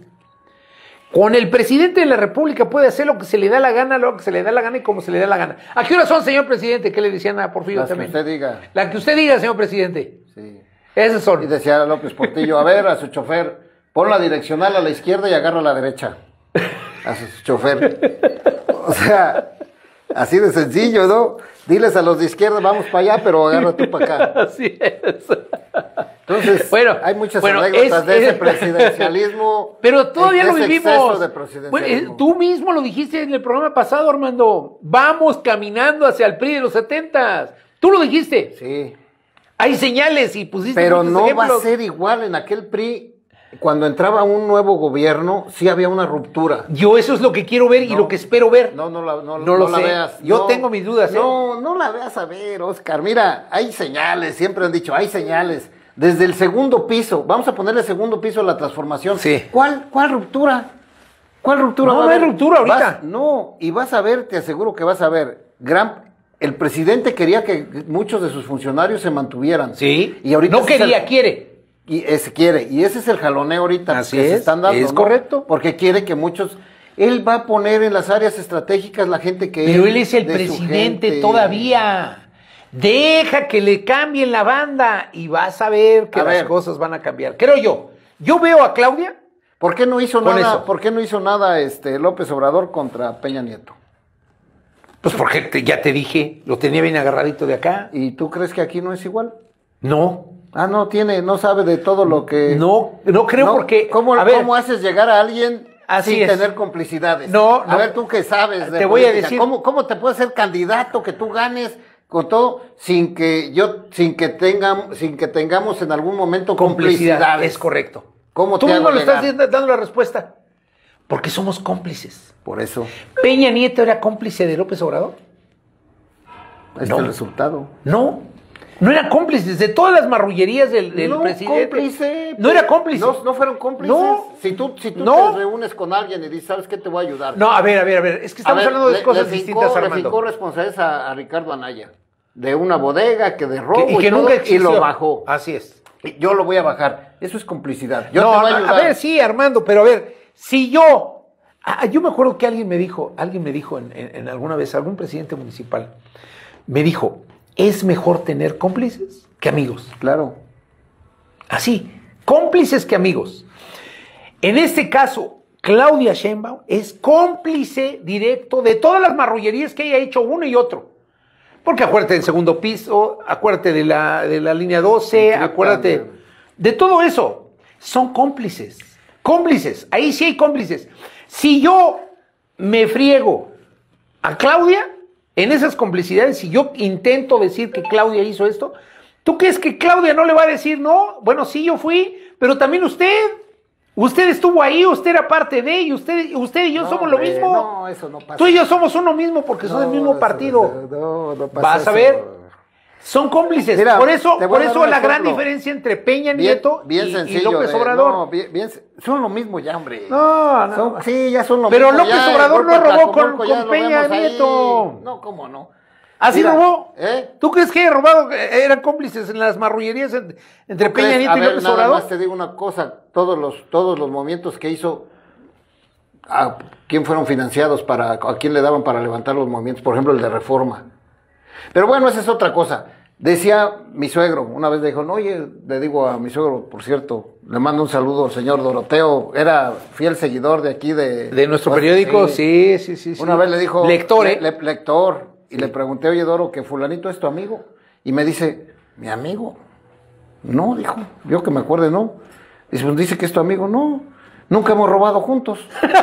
[SPEAKER 1] Con el presidente de la República puede hacer lo que se le da la gana, lo que se le da la gana y como se le da la gana. ¿A qué horas son, señor presidente? ¿Qué le decían a Porfirio
[SPEAKER 2] Las
[SPEAKER 1] también?
[SPEAKER 2] que usted diga.
[SPEAKER 1] La que usted diga, señor presidente.
[SPEAKER 2] Sí.
[SPEAKER 1] Esas son.
[SPEAKER 2] Y decía López Portillo, a ver, a su chofer, pon la direccional a la izquierda y agarra a la derecha. A su chofer. O sea, así de sencillo, ¿no? Diles a los de izquierda, vamos para allá, pero agarra tú para acá.
[SPEAKER 1] Así es.
[SPEAKER 2] Entonces,
[SPEAKER 1] bueno,
[SPEAKER 2] hay muchas
[SPEAKER 1] bueno,
[SPEAKER 2] anécdotas
[SPEAKER 1] es,
[SPEAKER 2] de ese
[SPEAKER 1] es,
[SPEAKER 2] presidencialismo.
[SPEAKER 1] Pero todavía
[SPEAKER 2] de
[SPEAKER 1] lo
[SPEAKER 2] ese
[SPEAKER 1] vivimos.
[SPEAKER 2] exceso de presidencialismo.
[SPEAKER 1] Bueno, tú mismo lo dijiste en el programa pasado, Armando. Vamos caminando hacia el P R I de los setentas. Tú lo dijiste.
[SPEAKER 2] Sí.
[SPEAKER 1] Hay señales y pusiste
[SPEAKER 2] Pero
[SPEAKER 1] muchos
[SPEAKER 2] no
[SPEAKER 1] ejemplos.
[SPEAKER 2] va a ser igual en aquel P R I. Cuando entraba un nuevo gobierno, sí había una ruptura.
[SPEAKER 1] Yo eso es lo que quiero ver y
[SPEAKER 2] No.
[SPEAKER 1] lo que espero ver.
[SPEAKER 2] No, no la, no,
[SPEAKER 1] No lo
[SPEAKER 2] la
[SPEAKER 1] sé.
[SPEAKER 2] veas.
[SPEAKER 1] Yo
[SPEAKER 2] No,
[SPEAKER 1] tengo mis dudas, ¿eh?
[SPEAKER 2] No, no la veas a ver, Oscar. Mira, hay señales, siempre han dicho, hay señales. Desde el segundo piso, vamos a ponerle segundo piso a la transformación.
[SPEAKER 1] Sí.
[SPEAKER 2] ¿Cuál, cuál ruptura? ¿Cuál ruptura
[SPEAKER 1] No,
[SPEAKER 2] va a
[SPEAKER 1] no hay
[SPEAKER 2] haber?
[SPEAKER 1] ruptura ahorita.
[SPEAKER 2] Vas- no, y vas a ver, te aseguro que vas a ver, gran... El presidente quería que muchos de sus funcionarios se mantuvieran.
[SPEAKER 1] Sí.
[SPEAKER 2] Y ahorita
[SPEAKER 1] no
[SPEAKER 2] ese es
[SPEAKER 1] quería,
[SPEAKER 2] el-
[SPEAKER 1] quiere.
[SPEAKER 2] Y ese quiere, y ese es el jaloneo ahorita
[SPEAKER 1] Así
[SPEAKER 2] que se
[SPEAKER 1] es,
[SPEAKER 2] están dando.
[SPEAKER 1] es
[SPEAKER 2] ¿no?
[SPEAKER 1] correcto.
[SPEAKER 2] Porque quiere que muchos, él va a poner en las áreas estratégicas la gente que
[SPEAKER 1] Pero él es el
[SPEAKER 2] de su
[SPEAKER 1] presidente
[SPEAKER 2] gente.
[SPEAKER 1] todavía. Deja que le cambien la banda y vas a ver que
[SPEAKER 2] A
[SPEAKER 1] las
[SPEAKER 2] ver.
[SPEAKER 1] cosas van a cambiar. Creo yo. Yo veo a Claudia.
[SPEAKER 2] ¿Por qué no hizo
[SPEAKER 1] Con
[SPEAKER 2] nada?
[SPEAKER 1] eso.
[SPEAKER 2] ¿Por qué no hizo nada este López Obrador contra Peña Nieto?
[SPEAKER 1] Pues porque te- ya te dije, lo tenía bien agarradito de acá.
[SPEAKER 2] ¿Y tú crees que aquí no es igual?
[SPEAKER 1] No,
[SPEAKER 2] Ah, no tiene, no sabe de todo lo que.
[SPEAKER 1] no, no creo
[SPEAKER 2] No,
[SPEAKER 1] porque.
[SPEAKER 2] ¿Cómo,
[SPEAKER 1] a ver,
[SPEAKER 2] cómo haces llegar a alguien
[SPEAKER 1] Así
[SPEAKER 2] sin
[SPEAKER 1] es.
[SPEAKER 2] tener complicidades?
[SPEAKER 1] No,
[SPEAKER 2] A
[SPEAKER 1] no.
[SPEAKER 2] ver, tú que sabes de
[SPEAKER 1] Te voy a
[SPEAKER 2] política,
[SPEAKER 1] decir-
[SPEAKER 2] ¿Cómo, cómo te puedes ser candidato que tú ganes con todo sin que yo, sin que tengamos, sin que tengamos en algún momento
[SPEAKER 1] complicidad.
[SPEAKER 2] complicidades?
[SPEAKER 1] Es correcto.
[SPEAKER 2] ¿Cómo
[SPEAKER 1] Tú
[SPEAKER 2] te
[SPEAKER 1] mismo
[SPEAKER 2] hago
[SPEAKER 1] lo estás
[SPEAKER 2] llegar?
[SPEAKER 1] dando la respuesta. Porque somos cómplices.
[SPEAKER 2] Por eso,
[SPEAKER 1] ¿Peña Nieto era cómplice de López Obrador?
[SPEAKER 2] este
[SPEAKER 1] No.
[SPEAKER 2] es el resultado.
[SPEAKER 1] No. No eran cómplices de todas las marrullerías del, del
[SPEAKER 2] no,
[SPEAKER 1] presidente.
[SPEAKER 2] cómplice.
[SPEAKER 1] No era cómplice.
[SPEAKER 2] No, no fueron cómplices.
[SPEAKER 1] No.
[SPEAKER 2] Si tú, si tú
[SPEAKER 1] No.
[SPEAKER 2] te reúnes con alguien y dices, ¿sabes qué? Te voy a ayudar.
[SPEAKER 1] No, a ver, a ver, a ver. Es que
[SPEAKER 2] A
[SPEAKER 1] estamos
[SPEAKER 2] ver,
[SPEAKER 1] hablando de
[SPEAKER 2] le-
[SPEAKER 1] cosas
[SPEAKER 2] le fincó-
[SPEAKER 1] distintas,
[SPEAKER 2] Le
[SPEAKER 1] Armando.
[SPEAKER 2] fincó responsabilidades a, a Ricardo Anaya. De una bodega que de robo
[SPEAKER 1] Que- y que
[SPEAKER 2] todo,
[SPEAKER 1] nunca
[SPEAKER 2] y
[SPEAKER 1] existió.
[SPEAKER 2] lo bajó.
[SPEAKER 1] Así es.
[SPEAKER 2] Y Yo lo voy a bajar. Eso es complicidad. Yo
[SPEAKER 1] no,
[SPEAKER 2] te voy a
[SPEAKER 1] a-
[SPEAKER 2] ayudar.
[SPEAKER 1] a ver, sí, Armando, pero a ver, si yo, ah, yo me acuerdo que alguien me dijo, alguien me dijo en, en- en alguna vez, algún presidente municipal, me dijo, es mejor tener cómplices que amigos.
[SPEAKER 2] Claro.
[SPEAKER 1] Así, cómplices que amigos. En este caso, Claudia Sheinbaum es cómplice directo de todas las marrullerías que haya hecho uno y otro. Porque acuérdate del segundo piso, acuérdate de la, de la línea doce, acuérdate de todo eso. Son cómplices, cómplices, ahí sí hay cómplices. Si yo me friego a Claudia en esas complicidades, si yo intento decir que Claudia hizo esto, ¿tú crees que Claudia no le va a decir, no? Bueno, sí, yo fui, pero también usted, usted estuvo ahí, usted era parte de, y usted, usted y yo
[SPEAKER 2] No,
[SPEAKER 1] somos lo
[SPEAKER 2] hombre,
[SPEAKER 1] mismo.
[SPEAKER 2] no, eso no pasa.
[SPEAKER 1] Tú y yo somos uno mismo porque son
[SPEAKER 2] No,
[SPEAKER 1] del mismo
[SPEAKER 2] eso-
[SPEAKER 1] partido.
[SPEAKER 2] No, no pasa
[SPEAKER 1] Vas a
[SPEAKER 2] eso.
[SPEAKER 1] ver. Son cómplices.
[SPEAKER 2] Mira,
[SPEAKER 1] por eso,
[SPEAKER 2] te voy
[SPEAKER 1] por
[SPEAKER 2] a dar
[SPEAKER 1] eso
[SPEAKER 2] un
[SPEAKER 1] la gran
[SPEAKER 2] ejemplo.
[SPEAKER 1] diferencia entre Peña
[SPEAKER 2] Bien,
[SPEAKER 1] Nieto
[SPEAKER 2] bien
[SPEAKER 1] y, y
[SPEAKER 2] sencillo,
[SPEAKER 1] López
[SPEAKER 2] eh,
[SPEAKER 1] Obrador.
[SPEAKER 2] no, bien, bien- son lo mismo ya, hombre.
[SPEAKER 1] No, no.
[SPEAKER 2] Son- sí, ya son lo
[SPEAKER 1] Pero
[SPEAKER 2] mismo.
[SPEAKER 1] López
[SPEAKER 2] ya, el
[SPEAKER 1] Obrador
[SPEAKER 2] golpe
[SPEAKER 1] no robó
[SPEAKER 2] Tlacomulco
[SPEAKER 1] con-
[SPEAKER 2] ya
[SPEAKER 1] con
[SPEAKER 2] lo
[SPEAKER 1] Peña
[SPEAKER 2] vemos ahí.
[SPEAKER 1] Nieto.
[SPEAKER 2] No, cómo no.
[SPEAKER 1] ¿Así
[SPEAKER 2] Mira,
[SPEAKER 1] robó?
[SPEAKER 2] ¿eh?
[SPEAKER 1] ¿Tú crees que haya robado? eh, Eran cómplices en las marrullerías en- entre
[SPEAKER 2] ¿Tú
[SPEAKER 1] Peña
[SPEAKER 2] crees?
[SPEAKER 1] Nieto
[SPEAKER 2] A
[SPEAKER 1] y
[SPEAKER 2] ver,
[SPEAKER 1] López
[SPEAKER 2] nada
[SPEAKER 1] Obrador.
[SPEAKER 2] más te digo una cosa, todos los, todos los movimientos que hizo, ¿a quién fueron financiados? Para, ¿a quién le daban para levantar los movimientos? Por ejemplo, el de Reforma. Pero bueno, esa es otra cosa. Decía mi suegro, una vez dijo, no, oye, le digo a mi suegro, por cierto, le mando un saludo al señor Doroteo, era fiel seguidor de aquí de...
[SPEAKER 1] De nuestro
[SPEAKER 2] pues,
[SPEAKER 1] periódico, sí, sí, sí. sí.
[SPEAKER 2] Una vez le dijo...
[SPEAKER 1] Lector, ¿eh?
[SPEAKER 2] le- le- lector. Y le pregunté, oye, Doro, que fulanito es tu amigo. Y me dice, ¿mi amigo? No, dijo, yo que me acuerde, no. Dice, pues dice que es tu amigo. No, nunca hemos robado juntos.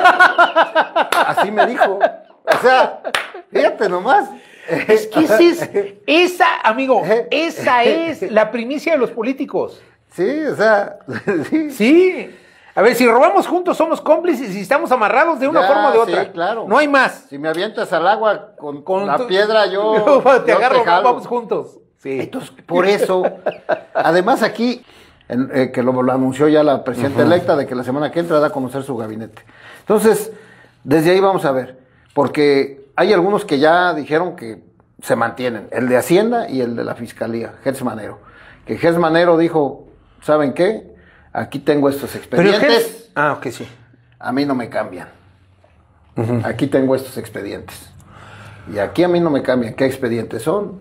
[SPEAKER 2] Así me dijo. O sea, fíjate nomás.
[SPEAKER 1] Es que ese es, esa, amigo, esa es la primicia de los políticos.
[SPEAKER 2] Sí, o sea, sí.
[SPEAKER 1] Sí. A ver, si robamos juntos somos cómplices y estamos amarrados de una
[SPEAKER 2] Ya,
[SPEAKER 1] forma o de otra.
[SPEAKER 2] sí, claro.
[SPEAKER 1] No hay más.
[SPEAKER 2] Si me avientas al agua con,
[SPEAKER 1] Con
[SPEAKER 2] la
[SPEAKER 1] tu-
[SPEAKER 2] piedra, yo,
[SPEAKER 1] yo te
[SPEAKER 2] yo
[SPEAKER 1] agarro,
[SPEAKER 2] jalo.
[SPEAKER 1] vamos juntos. Sí.
[SPEAKER 2] Entonces, por eso, además aquí, en- eh, que lo, lo anunció ya la presidenta electa, de que la semana que entra da a conocer su gabinete. Entonces, desde ahí vamos a ver, porque hay algunos que ya dijeron que se mantienen, el de Hacienda y el de la Fiscalía, Gertz Manero. Que Gertz Manero dijo, ¿saben qué? Aquí tengo estos
[SPEAKER 1] Pero
[SPEAKER 2] expedientes,
[SPEAKER 1] ¿qué? Ah, ok, sí.
[SPEAKER 2] a mí no me cambian. Aquí tengo estos expedientes. Y aquí a mí no me cambian. ¿Qué expedientes son?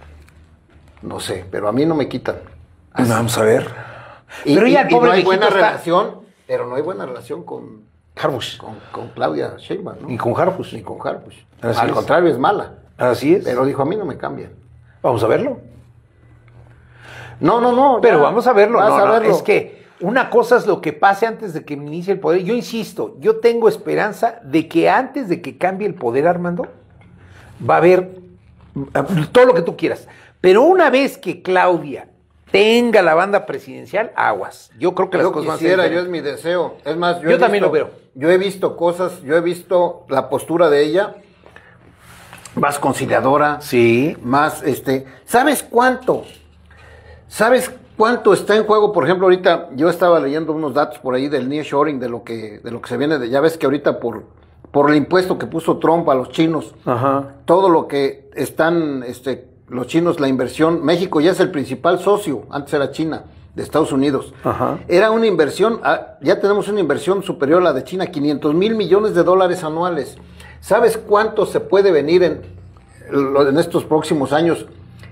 [SPEAKER 2] No sé, pero a mí no me quitan. Así.
[SPEAKER 1] Vamos a ver.
[SPEAKER 2] Y,
[SPEAKER 1] Pero
[SPEAKER 2] y-
[SPEAKER 1] ya el
[SPEAKER 2] y
[SPEAKER 1] pobre
[SPEAKER 2] no hay
[SPEAKER 1] viejito
[SPEAKER 2] buena
[SPEAKER 1] está-
[SPEAKER 2] relación, pero no hay buena relación con,
[SPEAKER 1] Harbush.
[SPEAKER 2] con, con Claudia Sheinbaum, ¿no?
[SPEAKER 1] Y con Harbush.
[SPEAKER 2] Ni con Harbush.
[SPEAKER 1] Así
[SPEAKER 2] Al
[SPEAKER 1] es.
[SPEAKER 2] contrario, es mala.
[SPEAKER 1] Así es.
[SPEAKER 2] Pero dijo, a mí no me cambian.
[SPEAKER 1] Vamos a verlo.
[SPEAKER 2] No, no, no.
[SPEAKER 1] Pero
[SPEAKER 2] ya,
[SPEAKER 1] vamos a verlo.
[SPEAKER 2] vas
[SPEAKER 1] No,
[SPEAKER 2] a
[SPEAKER 1] no,
[SPEAKER 2] verlo.
[SPEAKER 1] es que una cosa es lo que pase antes de que inicie el poder. Yo insisto, yo tengo esperanza de que antes de que cambie el poder, Armando, va a haber eh, todo lo que tú quieras. Pero una vez que Claudia tenga la banda presidencial, aguas. Yo creo que las
[SPEAKER 2] Yo
[SPEAKER 1] cosas van a ser
[SPEAKER 2] quisiera, yo es
[SPEAKER 1] diferentes.
[SPEAKER 2] mi deseo. Es más, yo,
[SPEAKER 1] Yo
[SPEAKER 2] he
[SPEAKER 1] también
[SPEAKER 2] visto-
[SPEAKER 1] lo veo.
[SPEAKER 2] Yo he visto cosas, yo he visto la postura de ella más conciliadora,
[SPEAKER 1] Sí.
[SPEAKER 2] más, este, ¿sabes cuánto? ¿Sabes cuánto está en juego? Por ejemplo, ahorita yo estaba leyendo unos datos por ahí del nearshoring, de lo que, de lo que se viene de, ya ves que ahorita por, por el impuesto que puso Trump a los chinos,
[SPEAKER 1] Ajá.
[SPEAKER 2] todo lo que están, este, los chinos, la inversión, México ya es el principal socio, antes era China, de Estados Unidos.
[SPEAKER 1] Ajá.
[SPEAKER 2] Era una inversión, ah, ya tenemos una inversión superior a la de China, quinientos mil millones de dólares anuales. ¿Sabes cuánto se puede venir en, en estos próximos años?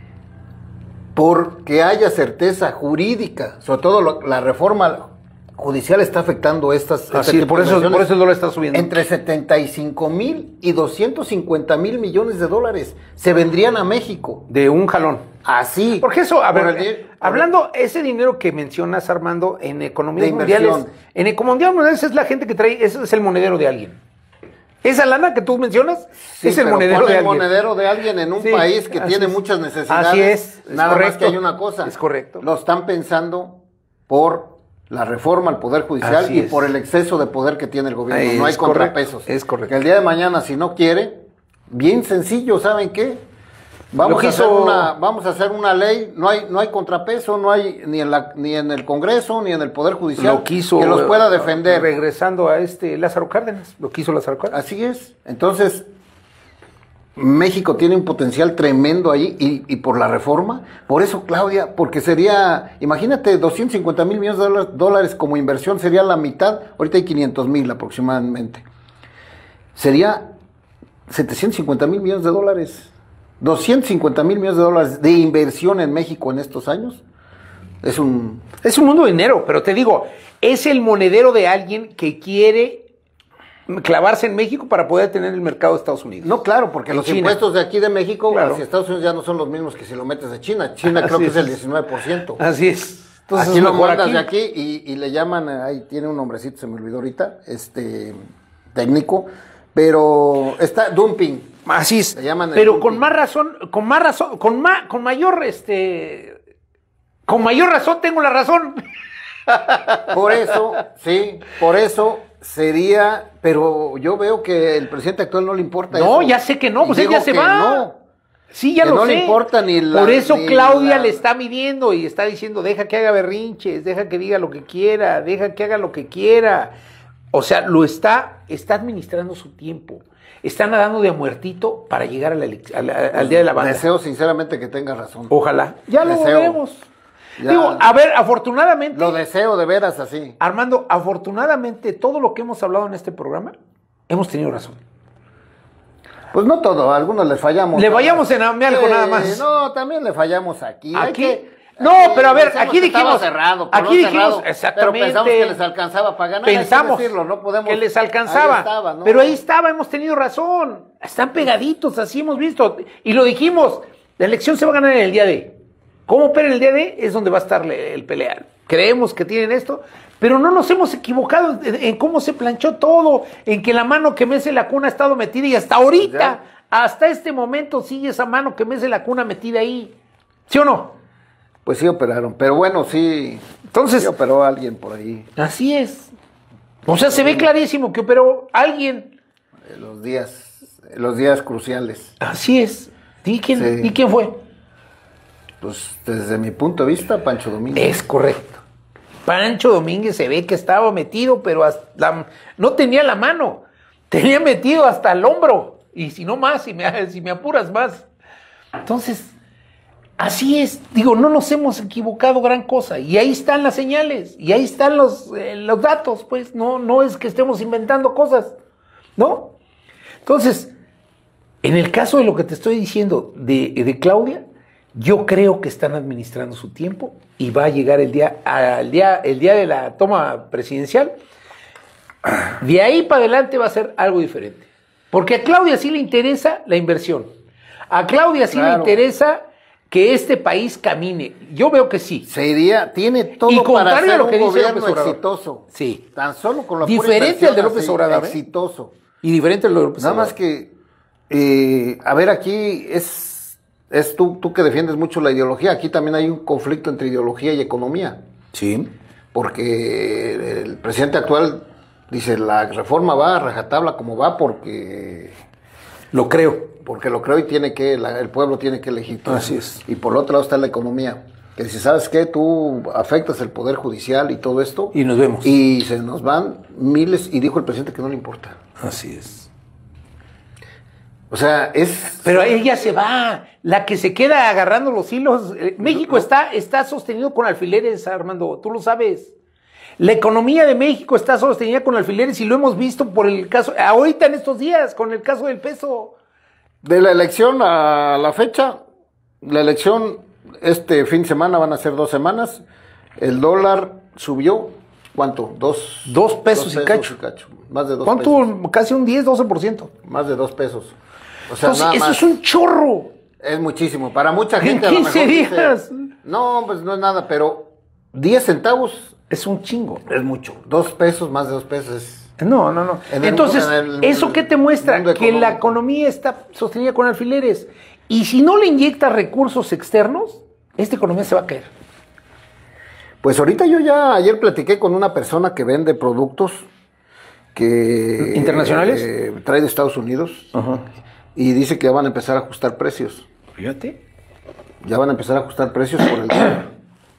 [SPEAKER 2] Porque haya certeza jurídica, sobre todo lo- la reforma judicial está afectando estas. este
[SPEAKER 1] Así,
[SPEAKER 2] tipo
[SPEAKER 1] por
[SPEAKER 2] de
[SPEAKER 1] eso,
[SPEAKER 2] inversiones.
[SPEAKER 1] por eso el dólar está subiendo.
[SPEAKER 2] Entre setenta y cinco mil y doscientos cincuenta mil millones de dólares se vendrían a México.
[SPEAKER 1] De un jalón.
[SPEAKER 2] Así.
[SPEAKER 1] Porque eso, a
[SPEAKER 2] Por
[SPEAKER 1] ver,
[SPEAKER 2] el di- por
[SPEAKER 1] hablando, ese dinero que mencionas, Armando, en economías
[SPEAKER 2] De
[SPEAKER 1] mundiales,
[SPEAKER 2] inversión.
[SPEAKER 1] en economías mundiales es la gente que trae, ese es el monedero de alguien. Esa lana que tú mencionas
[SPEAKER 2] Sí,
[SPEAKER 1] es el
[SPEAKER 2] pero
[SPEAKER 1] monedero
[SPEAKER 2] pone
[SPEAKER 1] de
[SPEAKER 2] el
[SPEAKER 1] alguien.
[SPEAKER 2] monedero de alguien en un
[SPEAKER 1] Sí,
[SPEAKER 2] país que
[SPEAKER 1] así
[SPEAKER 2] tiene
[SPEAKER 1] es.
[SPEAKER 2] muchas necesidades.
[SPEAKER 1] Así es, es
[SPEAKER 2] Nada más
[SPEAKER 1] correcto.
[SPEAKER 2] que hay una cosa.
[SPEAKER 1] Es correcto.
[SPEAKER 2] Lo están pensando por la reforma al Poder Judicial
[SPEAKER 1] Así
[SPEAKER 2] y
[SPEAKER 1] es.
[SPEAKER 2] por el exceso de poder que tiene el gobierno.
[SPEAKER 1] Es
[SPEAKER 2] no hay
[SPEAKER 1] correcto,
[SPEAKER 2] contrapesos.
[SPEAKER 1] es correcto.
[SPEAKER 2] Que el día de mañana, si no quiere, bien sencillo, ¿saben qué? Vamos,
[SPEAKER 1] Lo que
[SPEAKER 2] a hacer
[SPEAKER 1] hizo-
[SPEAKER 2] una, vamos a hacer una ley, no hay, no hay contrapeso, no hay ni en, la, ni en el Congreso, ni en el Poder Judicial
[SPEAKER 1] Lo quiso
[SPEAKER 2] que los pueda
[SPEAKER 1] eh,
[SPEAKER 2] defender.
[SPEAKER 1] regresando a este Lázaro Cárdenas, lo quiso Lázaro Cárdenas.
[SPEAKER 2] Así es. Entonces, México tiene un potencial tremendo ahí y, y por la reforma, por eso Claudia, porque sería, imagínate, doscientos cincuenta mil millones de dólares, dólares como inversión, sería la mitad, ahorita hay quinientos mil aproximadamente, sería setecientos cincuenta mil millones de dólares, doscientos cincuenta mil millones de dólares de inversión en México en estos años, es un...
[SPEAKER 1] Es un mundo de dinero, pero te digo, es el monedero de alguien que quiere clavarse en México para poder tener el mercado de Estados Unidos.
[SPEAKER 2] No, claro, porque
[SPEAKER 1] En
[SPEAKER 2] los
[SPEAKER 1] China.
[SPEAKER 2] impuestos de aquí de México
[SPEAKER 1] Claro.
[SPEAKER 2] hacia Estados Unidos ya no son los mismos que si lo metes de China. China creo
[SPEAKER 1] Así
[SPEAKER 2] que es
[SPEAKER 1] es.
[SPEAKER 2] el diecinueve por ciento.
[SPEAKER 1] Así es. Entonces,
[SPEAKER 2] aquí lo
[SPEAKER 1] mejor
[SPEAKER 2] mandas
[SPEAKER 1] aquí.
[SPEAKER 2] de aquí y, y le llaman, eh, ahí tiene un nombrecito, se me olvidó ahorita, este técnico, pero está dumping.
[SPEAKER 1] Así es.
[SPEAKER 2] Le llaman el
[SPEAKER 1] Pero
[SPEAKER 2] dumping.
[SPEAKER 1] con más razón, con más razón, con más, con mayor, este, con mayor razón tengo la razón.
[SPEAKER 2] Por eso, sí, por eso sería, pero yo veo que el presidente actual no le importa
[SPEAKER 1] No,
[SPEAKER 2] eso.
[SPEAKER 1] ya sé que no,
[SPEAKER 2] Y
[SPEAKER 1] pues él
[SPEAKER 2] digo
[SPEAKER 1] ya se
[SPEAKER 2] que
[SPEAKER 1] va.
[SPEAKER 2] no.
[SPEAKER 1] Sí, ya
[SPEAKER 2] Que
[SPEAKER 1] lo
[SPEAKER 2] no
[SPEAKER 1] sé.
[SPEAKER 2] le importa ni la-
[SPEAKER 1] Por eso
[SPEAKER 2] ni
[SPEAKER 1] Claudia
[SPEAKER 2] la-
[SPEAKER 1] le está midiendo y está diciendo, deja que haga berrinches, deja que diga lo que quiera, deja que haga lo que quiera. O sea, lo está, está administrando su tiempo. Está nadando de a muertito para llegar a la elec- a la- al día de la banda.
[SPEAKER 2] Deseo sinceramente que tenga razón.
[SPEAKER 1] Ojalá. Ya lo
[SPEAKER 2] Deseo.
[SPEAKER 1] veremos.
[SPEAKER 2] Ya.
[SPEAKER 1] Digo, a ver, afortunadamente,
[SPEAKER 2] Lo deseo de veras así.
[SPEAKER 1] Armando, afortunadamente, todo lo que hemos hablado en este programa, hemos tenido razón.
[SPEAKER 2] Pues no todo, a algunos le fallamos.
[SPEAKER 1] Le fallamos en algo
[SPEAKER 2] Sí,
[SPEAKER 1] nada más.
[SPEAKER 2] No, también le fallamos aquí. Hay
[SPEAKER 1] Aquí.
[SPEAKER 2] que-
[SPEAKER 1] No,
[SPEAKER 2] aquí
[SPEAKER 1] pero a ver,
[SPEAKER 2] pensamos
[SPEAKER 1] aquí
[SPEAKER 2] que estaba
[SPEAKER 1] dijimos.
[SPEAKER 2] cerrado, por
[SPEAKER 1] aquí
[SPEAKER 2] no
[SPEAKER 1] dijimos,
[SPEAKER 2] cerrado,
[SPEAKER 1] exactamente.
[SPEAKER 2] Pero pensamos que les alcanzaba para ganar. hay que
[SPEAKER 1] Pensamos
[SPEAKER 2] decirlo, no podemos-
[SPEAKER 1] que les alcanzaba.
[SPEAKER 2] Ahí estaba, ¿no?
[SPEAKER 1] Pero ahí estaba, hemos tenido razón. Están pegaditos, así hemos visto. Y lo dijimos, la elección se va a ganar en el día D. ¿Cómo opera en el día D? Es donde va a estar el pelear. Creemos que tienen esto, pero no nos hemos equivocado en, en cómo se planchó todo, en que la mano que mece la cuna ha estado metida y hasta ahorita,
[SPEAKER 2] Ya.
[SPEAKER 1] hasta este momento sigue esa mano que mece la cuna metida ahí. ¿Sí o no?
[SPEAKER 2] Pues sí operaron, pero bueno, sí.
[SPEAKER 1] Entonces-
[SPEAKER 2] sí operó alguien por ahí
[SPEAKER 1] Así es. O sea, se ve clarísimo que operó alguien.
[SPEAKER 2] en los días, en los días cruciales.
[SPEAKER 1] Así es. ¿Y quién,
[SPEAKER 2] Sí.
[SPEAKER 1] ¿y quién fue?
[SPEAKER 2] Pues desde mi punto de vista, Pancho Domínguez.
[SPEAKER 1] Es correcto. Pancho Domínguez se ve que estaba metido, pero hasta la- no tenía la mano. Tenía metido hasta el hombro. Y si no más, si me, si me apuras más. Entonces, así es. Digo, no nos hemos equivocado gran cosa. Y ahí están las señales. Y ahí están los, eh, los datos. Pues no, no es que estemos inventando cosas. ¿No? Entonces, en el caso de lo que te estoy diciendo de, de Claudia, yo creo que están administrando su tiempo y va a llegar el día, al día, el día de la toma presidencial. De ahí para adelante va a ser algo diferente. Porque a Claudia sí le interesa la inversión. A Claudia sí le
[SPEAKER 2] Claro.
[SPEAKER 1] interesa que este país camine. Yo veo que sí.
[SPEAKER 2] Se iría, tiene todo
[SPEAKER 1] Y
[SPEAKER 2] para
[SPEAKER 1] contrario
[SPEAKER 2] ser
[SPEAKER 1] a lo
[SPEAKER 2] un
[SPEAKER 1] que dice
[SPEAKER 2] gobierno
[SPEAKER 1] López Obrador.
[SPEAKER 2] exitoso.
[SPEAKER 1] Sí.
[SPEAKER 2] Tan solo con la pura
[SPEAKER 1] Diferente
[SPEAKER 2] inversión
[SPEAKER 1] al de López
[SPEAKER 2] así,
[SPEAKER 1] Obrador, ¿eh?
[SPEAKER 2] Exitoso.
[SPEAKER 1] Y diferente a lo de López
[SPEAKER 2] Nada
[SPEAKER 1] Obrador.
[SPEAKER 2] más que, eh, a ver, aquí es, es tú, tú que defiendes mucho la ideología. Aquí también hay un conflicto entre ideología y economía.
[SPEAKER 1] Sí.
[SPEAKER 2] Porque el presidente actual dice, la reforma va a rajatabla como va porque,
[SPEAKER 1] Lo creo.
[SPEAKER 2] porque lo creo y tiene que, la- el pueblo tiene que elegir todo.
[SPEAKER 1] Así es.
[SPEAKER 2] Y por otro lado está la economía. Que dice, ¿sabes qué? Tú afectas el poder judicial y todo esto.
[SPEAKER 1] Y nos vemos.
[SPEAKER 2] Y se nos van miles, y dijo el presidente que no le importa.
[SPEAKER 1] Así es.
[SPEAKER 2] O sea, es...
[SPEAKER 1] Pero ella se va. La que se queda agarrando los hilos. eh, México
[SPEAKER 2] no.
[SPEAKER 1] está, está sostenido con alfileres, Armando. Tú lo sabes. La economía de México está sostenida con alfileres y lo hemos visto por el caso, ahorita en estos días, con el caso del peso.
[SPEAKER 2] De la elección a la fecha, la elección este fin de semana van a ser dos semanas, el dólar subió, ¿cuánto? Dos,
[SPEAKER 1] Dos pesos y cacho.
[SPEAKER 2] Más de dos
[SPEAKER 1] ¿Cuánto?
[SPEAKER 2] pesos.
[SPEAKER 1] Casi un diez, doce por ciento.
[SPEAKER 2] Más de dos pesos. O sea,
[SPEAKER 1] Entonces,
[SPEAKER 2] nada
[SPEAKER 1] eso
[SPEAKER 2] más.
[SPEAKER 1] es un chorro.
[SPEAKER 2] Es muchísimo. Para mucha
[SPEAKER 1] En
[SPEAKER 2] gente a lo
[SPEAKER 1] quince
[SPEAKER 2] mejor dice,
[SPEAKER 1] días.
[SPEAKER 2] no, pues no es nada, pero diez centavos
[SPEAKER 1] Es un chingo.
[SPEAKER 2] es mucho. Dos pesos, más de dos pesos es...
[SPEAKER 1] No, no, no.
[SPEAKER 2] En el-
[SPEAKER 1] Entonces,
[SPEAKER 2] en el
[SPEAKER 1] ¿eso qué te muestra?
[SPEAKER 2] mundo
[SPEAKER 1] Que la
[SPEAKER 2] económico.
[SPEAKER 1] economía está sostenida con alfileres. Y si no le inyectas recursos externos, esta economía se va a caer.
[SPEAKER 2] Pues ahorita yo ya ayer platiqué con una persona que vende productos que...
[SPEAKER 1] ¿Internacionales?
[SPEAKER 2] eh, trae de Estados Unidos y dice que ya van a empezar a ajustar precios.
[SPEAKER 1] Fíjate.
[SPEAKER 2] Ya van a empezar a ajustar precios por el dólar.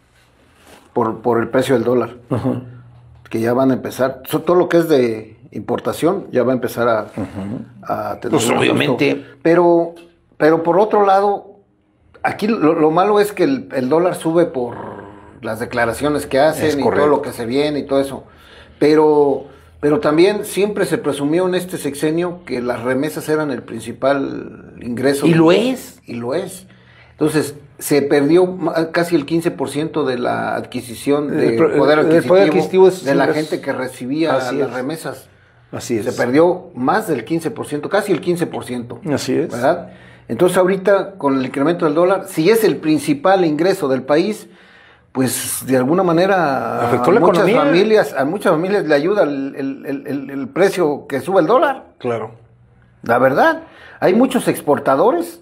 [SPEAKER 2] Por, por el precio del dólar. Que ya van a empezar. so- Todo lo que es de importación ya va a empezar a, a tener
[SPEAKER 1] Pues,
[SPEAKER 2] un ajuste.
[SPEAKER 1] obviamente.
[SPEAKER 2] Pero, pero por otro lado, aquí lo, lo malo es que el, el dólar sube por las declaraciones que
[SPEAKER 1] Es
[SPEAKER 2] hacen y
[SPEAKER 1] correcto.
[SPEAKER 2] todo lo que se viene y todo eso. Pero, pero también siempre se presumió en este sexenio que las remesas eran el principal ingreso.
[SPEAKER 1] Y lo es.
[SPEAKER 2] Y lo es. Entonces, se perdió ma- casi el quince por ciento de la adquisición
[SPEAKER 1] El
[SPEAKER 2] del
[SPEAKER 1] pro-
[SPEAKER 2] poder
[SPEAKER 1] el
[SPEAKER 2] adquisitivo,
[SPEAKER 1] poder adquisitivo de sus
[SPEAKER 2] de la
[SPEAKER 1] ingresos.
[SPEAKER 2] gente que recibía
[SPEAKER 1] Así
[SPEAKER 2] las
[SPEAKER 1] es.
[SPEAKER 2] remesas.
[SPEAKER 1] Así es.
[SPEAKER 2] Se perdió más del quince por ciento, casi el quince por ciento.
[SPEAKER 1] Así es.
[SPEAKER 2] ¿Verdad? Entonces ahorita con el incremento del dólar, si es el principal ingreso del país, pues de alguna manera
[SPEAKER 1] afectó
[SPEAKER 2] a
[SPEAKER 1] la
[SPEAKER 2] muchas
[SPEAKER 1] economía.
[SPEAKER 2] familias, a muchas familias le ayuda el, el, el, el, el precio que sube el dólar.
[SPEAKER 1] Claro.
[SPEAKER 2] La verdad, hay muchos exportadores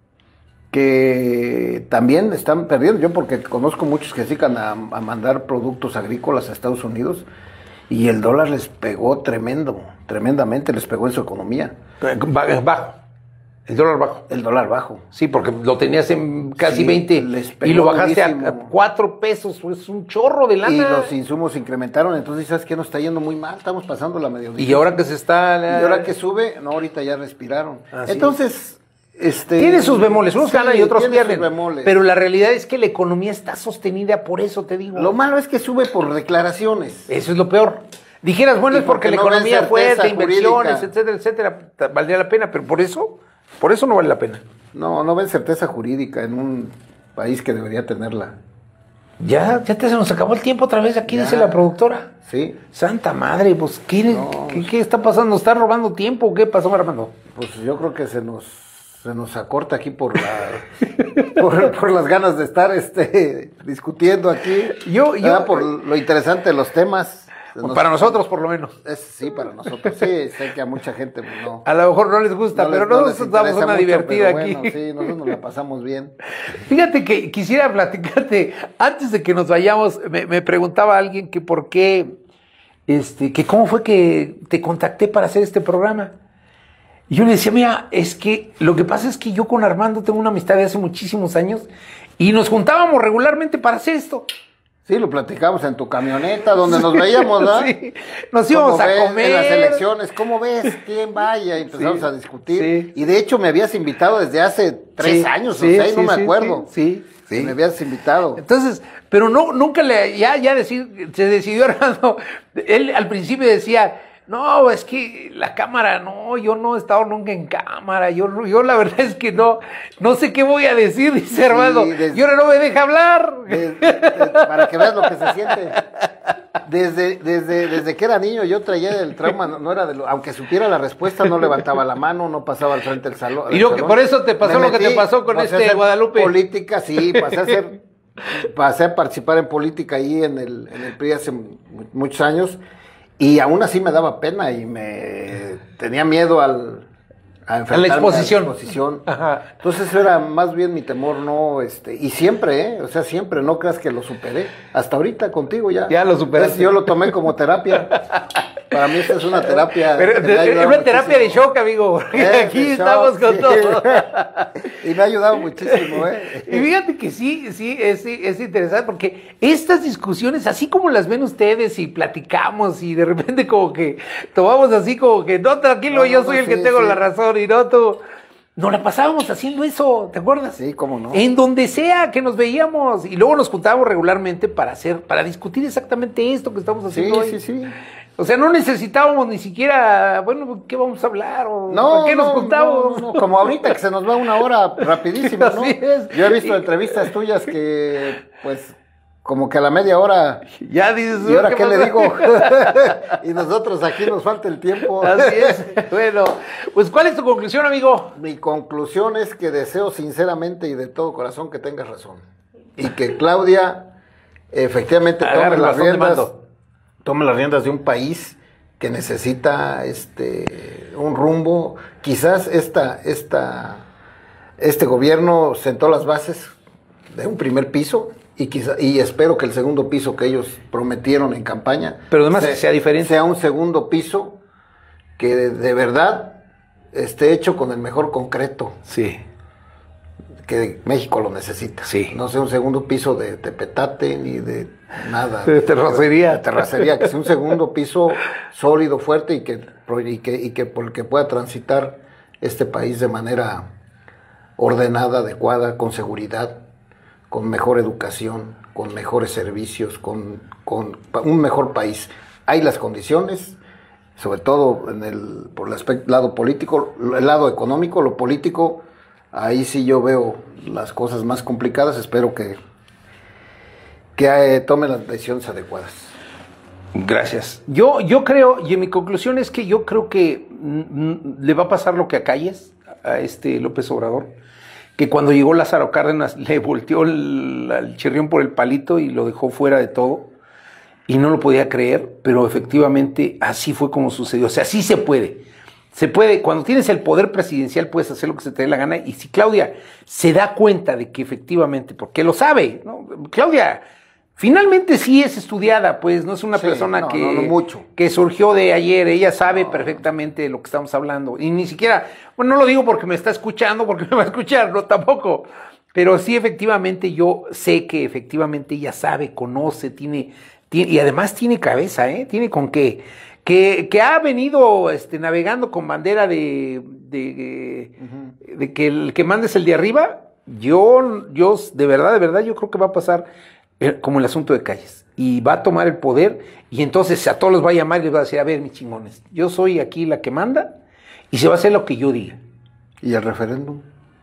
[SPEAKER 2] que también están perdiendo. Yo porque conozco muchos que se dedican a, a mandar productos agrícolas a Estados Unidos y el dólar les pegó tremendo, tremendamente les pegó en su economía.
[SPEAKER 1] Bajo. El dólar bajo.
[SPEAKER 2] El dólar bajo.
[SPEAKER 1] Sí, porque lo tenías en casi
[SPEAKER 2] Sí,
[SPEAKER 1] veinte
[SPEAKER 2] les pegó
[SPEAKER 1] y lo bajaste a,
[SPEAKER 2] durísimo.
[SPEAKER 1] a cuatro pesos. Es un chorro de lana.
[SPEAKER 2] Y los insumos incrementaron, entonces ¿sabes qué? Nos está yendo muy mal, estamos pasando la mediodía.
[SPEAKER 1] Y ahora que se está...
[SPEAKER 2] Y ahora que sube, no, ahorita ya respiraron.
[SPEAKER 1] Así
[SPEAKER 2] Entonces, este...
[SPEAKER 1] tiene sus bemoles, unos
[SPEAKER 2] sí,
[SPEAKER 1] ganan y otros
[SPEAKER 2] tiene
[SPEAKER 1] pierden.
[SPEAKER 2] sus bemoles.
[SPEAKER 1] Pero la realidad es que la economía está sostenida, por eso te digo.
[SPEAKER 2] Lo malo es que sube por declaraciones.
[SPEAKER 1] Eso es lo peor. Dijeras, bueno,
[SPEAKER 2] Y
[SPEAKER 1] es porque,
[SPEAKER 2] porque
[SPEAKER 1] la
[SPEAKER 2] no ven
[SPEAKER 1] economía fue
[SPEAKER 2] certeza
[SPEAKER 1] de inversiones,
[SPEAKER 2] jurídica.
[SPEAKER 1] etcétera, etcétera, ta- valdría la pena, pero por eso, por eso no vale la pena.
[SPEAKER 2] No, no ven certeza jurídica en un país que debería tenerla.
[SPEAKER 1] Ya, ya te se nos acabó el tiempo otra vez, aquí
[SPEAKER 2] Ya.
[SPEAKER 1] dice la productora.
[SPEAKER 2] Sí,
[SPEAKER 1] Santa madre, pues, ¿qué,
[SPEAKER 2] No.
[SPEAKER 1] ¿qué, qué está pasando? ¿Nos está robando tiempo? ¿Qué pasó, Armando?
[SPEAKER 2] pues yo creo que se nos se nos acorta aquí por la por, por las ganas de estar este discutiendo aquí.
[SPEAKER 1] Yo- yo-
[SPEAKER 2] ¿verdad? Por lo interesante de los temas. Se nos-
[SPEAKER 1] Para nosotros, por lo menos.
[SPEAKER 2] Es, sí, para nosotros. Sí, sé que a mucha gente pues, no.
[SPEAKER 1] A lo mejor no les gusta,
[SPEAKER 2] no
[SPEAKER 1] pero
[SPEAKER 2] les- no
[SPEAKER 1] nosotros
[SPEAKER 2] les
[SPEAKER 1] damos
[SPEAKER 2] interesa
[SPEAKER 1] una
[SPEAKER 2] mucho,
[SPEAKER 1] divertida
[SPEAKER 2] pero
[SPEAKER 1] aquí.
[SPEAKER 2] bueno, sí, nosotros nos la pasamos bien.
[SPEAKER 1] Fíjate que quisiera platicarte, antes de que nos vayamos, me, me preguntaba alguien que por qué, este, que cómo fue que te contacté para hacer este programa. Y yo le decía, mira, es que lo que pasa es que yo con Armando tengo una amistad de hace muchísimos años y nos juntábamos regularmente para hacer esto.
[SPEAKER 2] Sí, lo platicamos en tu camioneta, donde nos veíamos, ¿verdad?
[SPEAKER 1] Sí, nos íbamos
[SPEAKER 2] ¿Cómo
[SPEAKER 1] a
[SPEAKER 2] ves
[SPEAKER 1] comer.
[SPEAKER 2] en las elecciones, ¿cómo ves? ¿Quién vaya? Y empezamos
[SPEAKER 1] Sí,
[SPEAKER 2] a discutir.
[SPEAKER 1] sí.
[SPEAKER 2] Y de hecho me habías invitado desde hace tres
[SPEAKER 1] Sí,
[SPEAKER 2] años
[SPEAKER 1] sí,
[SPEAKER 2] o seis,
[SPEAKER 1] sí,
[SPEAKER 2] no me
[SPEAKER 1] sí,
[SPEAKER 2] acuerdo.
[SPEAKER 1] sí, sí,
[SPEAKER 2] Que
[SPEAKER 1] sí.
[SPEAKER 2] me habías invitado.
[SPEAKER 1] Entonces, pero no, nunca le, ya, ya decir, se decidió Armando, él al principio decía, no, es que la cámara, no, yo no he estado nunca en cámara, yo, yo la verdad es que no, no sé qué voy a decir, dice Armando,
[SPEAKER 2] desde-
[SPEAKER 1] y ahora no me deja hablar.
[SPEAKER 2] De- de- para que veas lo que se siente. Desde, desde, desde que era niño yo traía el trauma, no, no era de lo, aunque supiera la respuesta, no levantaba la mano, no pasaba al frente del salón.
[SPEAKER 1] Y lo que- por eso te pasó lo que te pasó con
[SPEAKER 2] pasé a
[SPEAKER 1] este
[SPEAKER 2] hacer
[SPEAKER 1] Guadalupe.
[SPEAKER 2] Política, sí, pasé a hacer, pasé a participar en política ahí en el, en el P R I hace mu- muchos años, y aún así me daba pena y me tenía miedo al, a enfrentarme
[SPEAKER 1] exposición.
[SPEAKER 2] a la exposición.
[SPEAKER 1] Ajá.
[SPEAKER 2] Entonces eso era más bien mi temor, no, este, y siempre, ¿eh? O sea, siempre, no creas que lo superé. Hasta ahorita contigo ya.
[SPEAKER 1] Ya lo superaste.
[SPEAKER 2] Es- Yo lo tomé como terapia. Para mí esta es una terapia.
[SPEAKER 1] Pero
[SPEAKER 2] que me ha
[SPEAKER 1] es
[SPEAKER 2] ayudado
[SPEAKER 1] una terapia de
[SPEAKER 2] muchísimo.
[SPEAKER 1] shock, amigo, porque
[SPEAKER 2] Eh,
[SPEAKER 1] aquí
[SPEAKER 2] de
[SPEAKER 1] estamos
[SPEAKER 2] shock,
[SPEAKER 1] con
[SPEAKER 2] sí.
[SPEAKER 1] todo.
[SPEAKER 2] Y me ha ayudado muchísimo, ¿eh?
[SPEAKER 1] Y fíjate que sí, sí, es, es interesante porque estas discusiones, así como las ven ustedes y platicamos y de repente como que tomamos así como que, no, tranquilo,
[SPEAKER 2] No,
[SPEAKER 1] yo
[SPEAKER 2] no,
[SPEAKER 1] soy
[SPEAKER 2] no,
[SPEAKER 1] el que
[SPEAKER 2] sí,
[SPEAKER 1] tengo
[SPEAKER 2] sí.
[SPEAKER 1] la razón y no tú. Nos la pasábamos haciendo eso, ¿te acuerdas?
[SPEAKER 2] Sí, cómo no.
[SPEAKER 1] En donde sea que nos veíamos y luego nos juntábamos regularmente para hacer, para discutir exactamente esto que estamos
[SPEAKER 2] Sí,
[SPEAKER 1] haciendo hoy.
[SPEAKER 2] sí, sí.
[SPEAKER 1] O sea, no necesitábamos ni siquiera, bueno, ¿qué vamos a hablar? ¿O
[SPEAKER 2] No,
[SPEAKER 1] ¿por qué nos
[SPEAKER 2] no,
[SPEAKER 1] juntamos?
[SPEAKER 2] no, no, como ahorita que se nos va una hora rapidísimo, ¿no?
[SPEAKER 1] Así es.
[SPEAKER 2] Yo he visto entrevistas tuyas que, pues, como que a la media hora.
[SPEAKER 1] Ya dices,
[SPEAKER 2] ¿Y ahora qué le
[SPEAKER 1] pasa?
[SPEAKER 2] digo? Y nosotros aquí nos falta el tiempo.
[SPEAKER 1] Así es. Bueno, pues ¿cuál es tu conclusión, amigo?
[SPEAKER 2] Mi conclusión es que deseo sinceramente y de todo corazón que tengas razón. Y que Claudia efectivamente tome
[SPEAKER 1] Agarre el
[SPEAKER 2] las
[SPEAKER 1] bastón de
[SPEAKER 2] riendas,
[SPEAKER 1] mando.
[SPEAKER 2] tome las riendas de un país que necesita este un rumbo. Quizás esta, esta, este gobierno sentó las bases de un primer piso. Y, quizá, y espero que el segundo piso que ellos prometieron en campaña
[SPEAKER 1] Pero además que sea diferente.
[SPEAKER 2] sea un segundo piso que de, de verdad esté hecho con el mejor concreto
[SPEAKER 1] Sí.
[SPEAKER 2] que México lo necesita.
[SPEAKER 1] Sí.
[SPEAKER 2] No sea un segundo piso de, de petate ni de nada.
[SPEAKER 1] De terracería.
[SPEAKER 2] De terracería, que sea un segundo piso sólido, fuerte y que, y que, y que por el que pueda transitar este país de manera ordenada, adecuada, con seguridad, con mejor educación, con mejores servicios, con, con un mejor país. Hay las condiciones, sobre todo en el, por el aspecto, lado político, el lado económico, lo político, ahí sí yo veo las cosas más complicadas. Espero que, que eh, tomen las decisiones adecuadas.
[SPEAKER 1] Gracias. Yo, yo creo, y en mi conclusión es que yo creo que mm, le va a pasar lo que a Calles, a este López Obrador, que cuando llegó Lázaro Cárdenas le volteó el, el chirrión por el palito y lo dejó fuera de todo, y no lo podía creer, pero efectivamente así fue como sucedió. O sea, sí se puede. Se puede, cuando tienes el poder presidencial puedes hacer lo que se te dé la gana, y si Claudia se da cuenta de que efectivamente, porque lo sabe, ¿no? Claudia finalmente sí es estudiada, pues no es una sí, persona no, que,
[SPEAKER 2] no, no mucho.
[SPEAKER 1] que surgió de ayer, ella sabe no. perfectamente de lo que estamos hablando, y ni siquiera, bueno, no lo digo porque me está escuchando, porque me va a escuchar, no, tampoco, pero sí efectivamente yo sé que efectivamente ella sabe, conoce, tiene, tiene y además tiene cabeza, ¿eh? Tiene con qué, que, que ha venido este, navegando con bandera de, de, uh-huh. de que el que manda es el de arriba. Yo, yo, de verdad, de verdad, yo creo que va a pasar como el asunto de Calles, y va a tomar el poder, y entonces a todos los va a llamar y les va a decir, a ver, mis chingones, yo soy aquí la que manda, y se va a hacer lo que yo diga.
[SPEAKER 2] ¿Y el referéndum?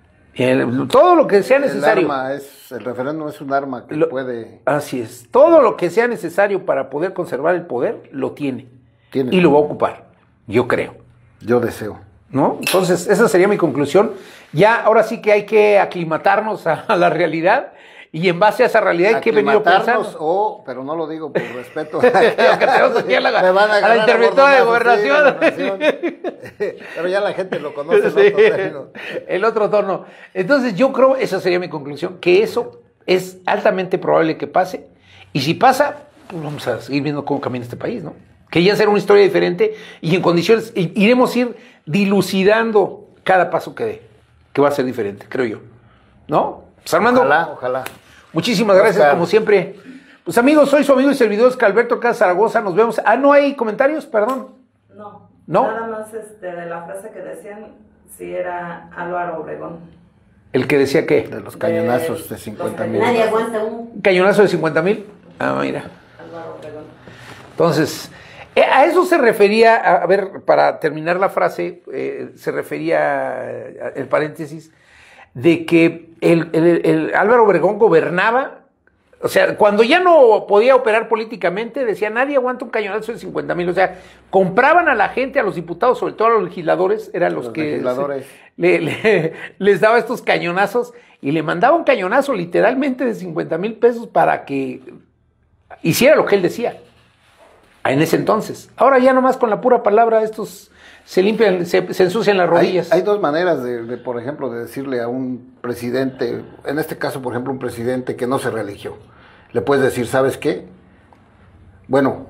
[SPEAKER 1] El, todo lo que sea necesario.
[SPEAKER 2] El, arma es, el referéndum es un arma que
[SPEAKER 1] lo,
[SPEAKER 2] puede...
[SPEAKER 1] Así es, todo lo que sea necesario para poder conservar el poder, lo tiene, tiene y lo va a ocupar, yo creo.
[SPEAKER 2] Yo deseo.
[SPEAKER 1] ¿No? Entonces, esa sería mi conclusión. Ya, ahora sí que hay que aclimatarnos a, a la realidad, y en base a esa realidad hay que venir pensando.
[SPEAKER 2] O, pero no lo digo por respeto.
[SPEAKER 1] Lo que tenemos aquí a la, a a la interventora de gobernación.
[SPEAKER 2] Sí, pero ya la gente lo conoce.
[SPEAKER 1] Sí, el, otro el otro tono. Entonces yo creo, esa sería mi conclusión, que eso es altamente probable que pase. Y si pasa, pues vamos a seguir viendo cómo camina este país, ¿no? Que ya será una historia diferente, y en condiciones, iremos a ir dilucidando cada paso que dé, que va a ser diferente, creo yo. ¿No? Pues Armando.
[SPEAKER 2] Ojalá, ojalá.
[SPEAKER 1] Muchísimas gracias, Oscar. Como siempre. Pues amigos, soy su amigo y servidor Oscar Alberto Casas Zaragoza. Nos vemos. Ah, ¿no hay comentarios? Perdón.
[SPEAKER 3] No.
[SPEAKER 1] ¿No?
[SPEAKER 3] Nada más este, de la frase que decían, si era Álvaro Obregón.
[SPEAKER 1] ¿El que decía qué?
[SPEAKER 2] De los cañonazos de, de cincuenta mil.
[SPEAKER 4] Nadie aguanta un
[SPEAKER 1] ¿Cañonazo de cincuenta mil? Ah, mira.
[SPEAKER 3] Álvaro Obregón.
[SPEAKER 1] Entonces, eh, a eso se refería, a, a ver, para terminar la frase, eh, se refería eh, el paréntesis, de que el, el, el Álvaro Obregón gobernaba, o sea, cuando ya no podía operar políticamente, decía, nadie aguanta un cañonazo de cincuenta mil, o sea, compraban a la gente, a los diputados, sobre todo a los legisladores, eran los, los que
[SPEAKER 2] legisladores.
[SPEAKER 1] Se, le, le, les daba estos cañonazos, y le mandaba un cañonazo literalmente de cincuenta mil pesos para que hiciera lo que él decía, en ese entonces. Ahora ya nomás con la pura palabra estos se limpian, se, se ensucian las rodillas.
[SPEAKER 2] Hay, hay dos maneras de, de, por ejemplo, de decirle a un presidente, en este caso, por ejemplo, un presidente que no se reeligió. Le puedes decir, ¿sabes qué? Bueno,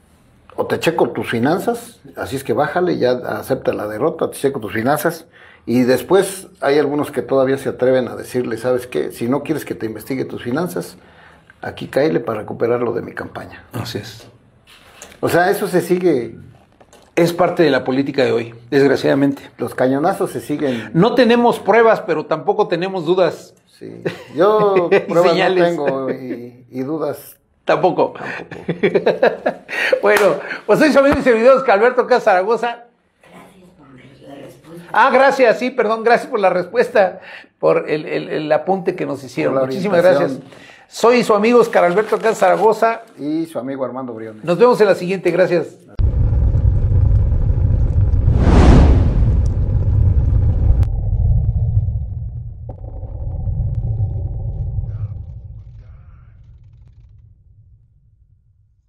[SPEAKER 2] o te checo tus finanzas, así es que bájale, ya acepta la derrota, te checo tus finanzas, y después hay algunos que todavía se atreven a decirle, ¿sabes qué? Si no quieres que te investigue tus finanzas, aquí cáele para recuperarlo de mi campaña.
[SPEAKER 1] Así es.
[SPEAKER 2] O sea, eso se sigue...
[SPEAKER 1] Es parte de la política de hoy, desgraciadamente.
[SPEAKER 2] Los cañonazos se siguen...
[SPEAKER 1] No tenemos pruebas, pero tampoco tenemos dudas.
[SPEAKER 2] Sí, yo pruebas no tengo y, y dudas...
[SPEAKER 1] Tampoco.
[SPEAKER 2] Tampoco.
[SPEAKER 1] Bueno, pues soy su amigo y servidor Oscar Alberto Casas Zaragoza.
[SPEAKER 4] Gracias por la respuesta.
[SPEAKER 1] Ah, gracias, sí, perdón, gracias por la respuesta, por el, el, el apunte que nos hicieron. Muchísimas gracias. Soy su amigo Oscar Alberto Casas Zaragoza.
[SPEAKER 2] Y su amigo Armando Briones.
[SPEAKER 1] Nos vemos en la siguiente, gracias.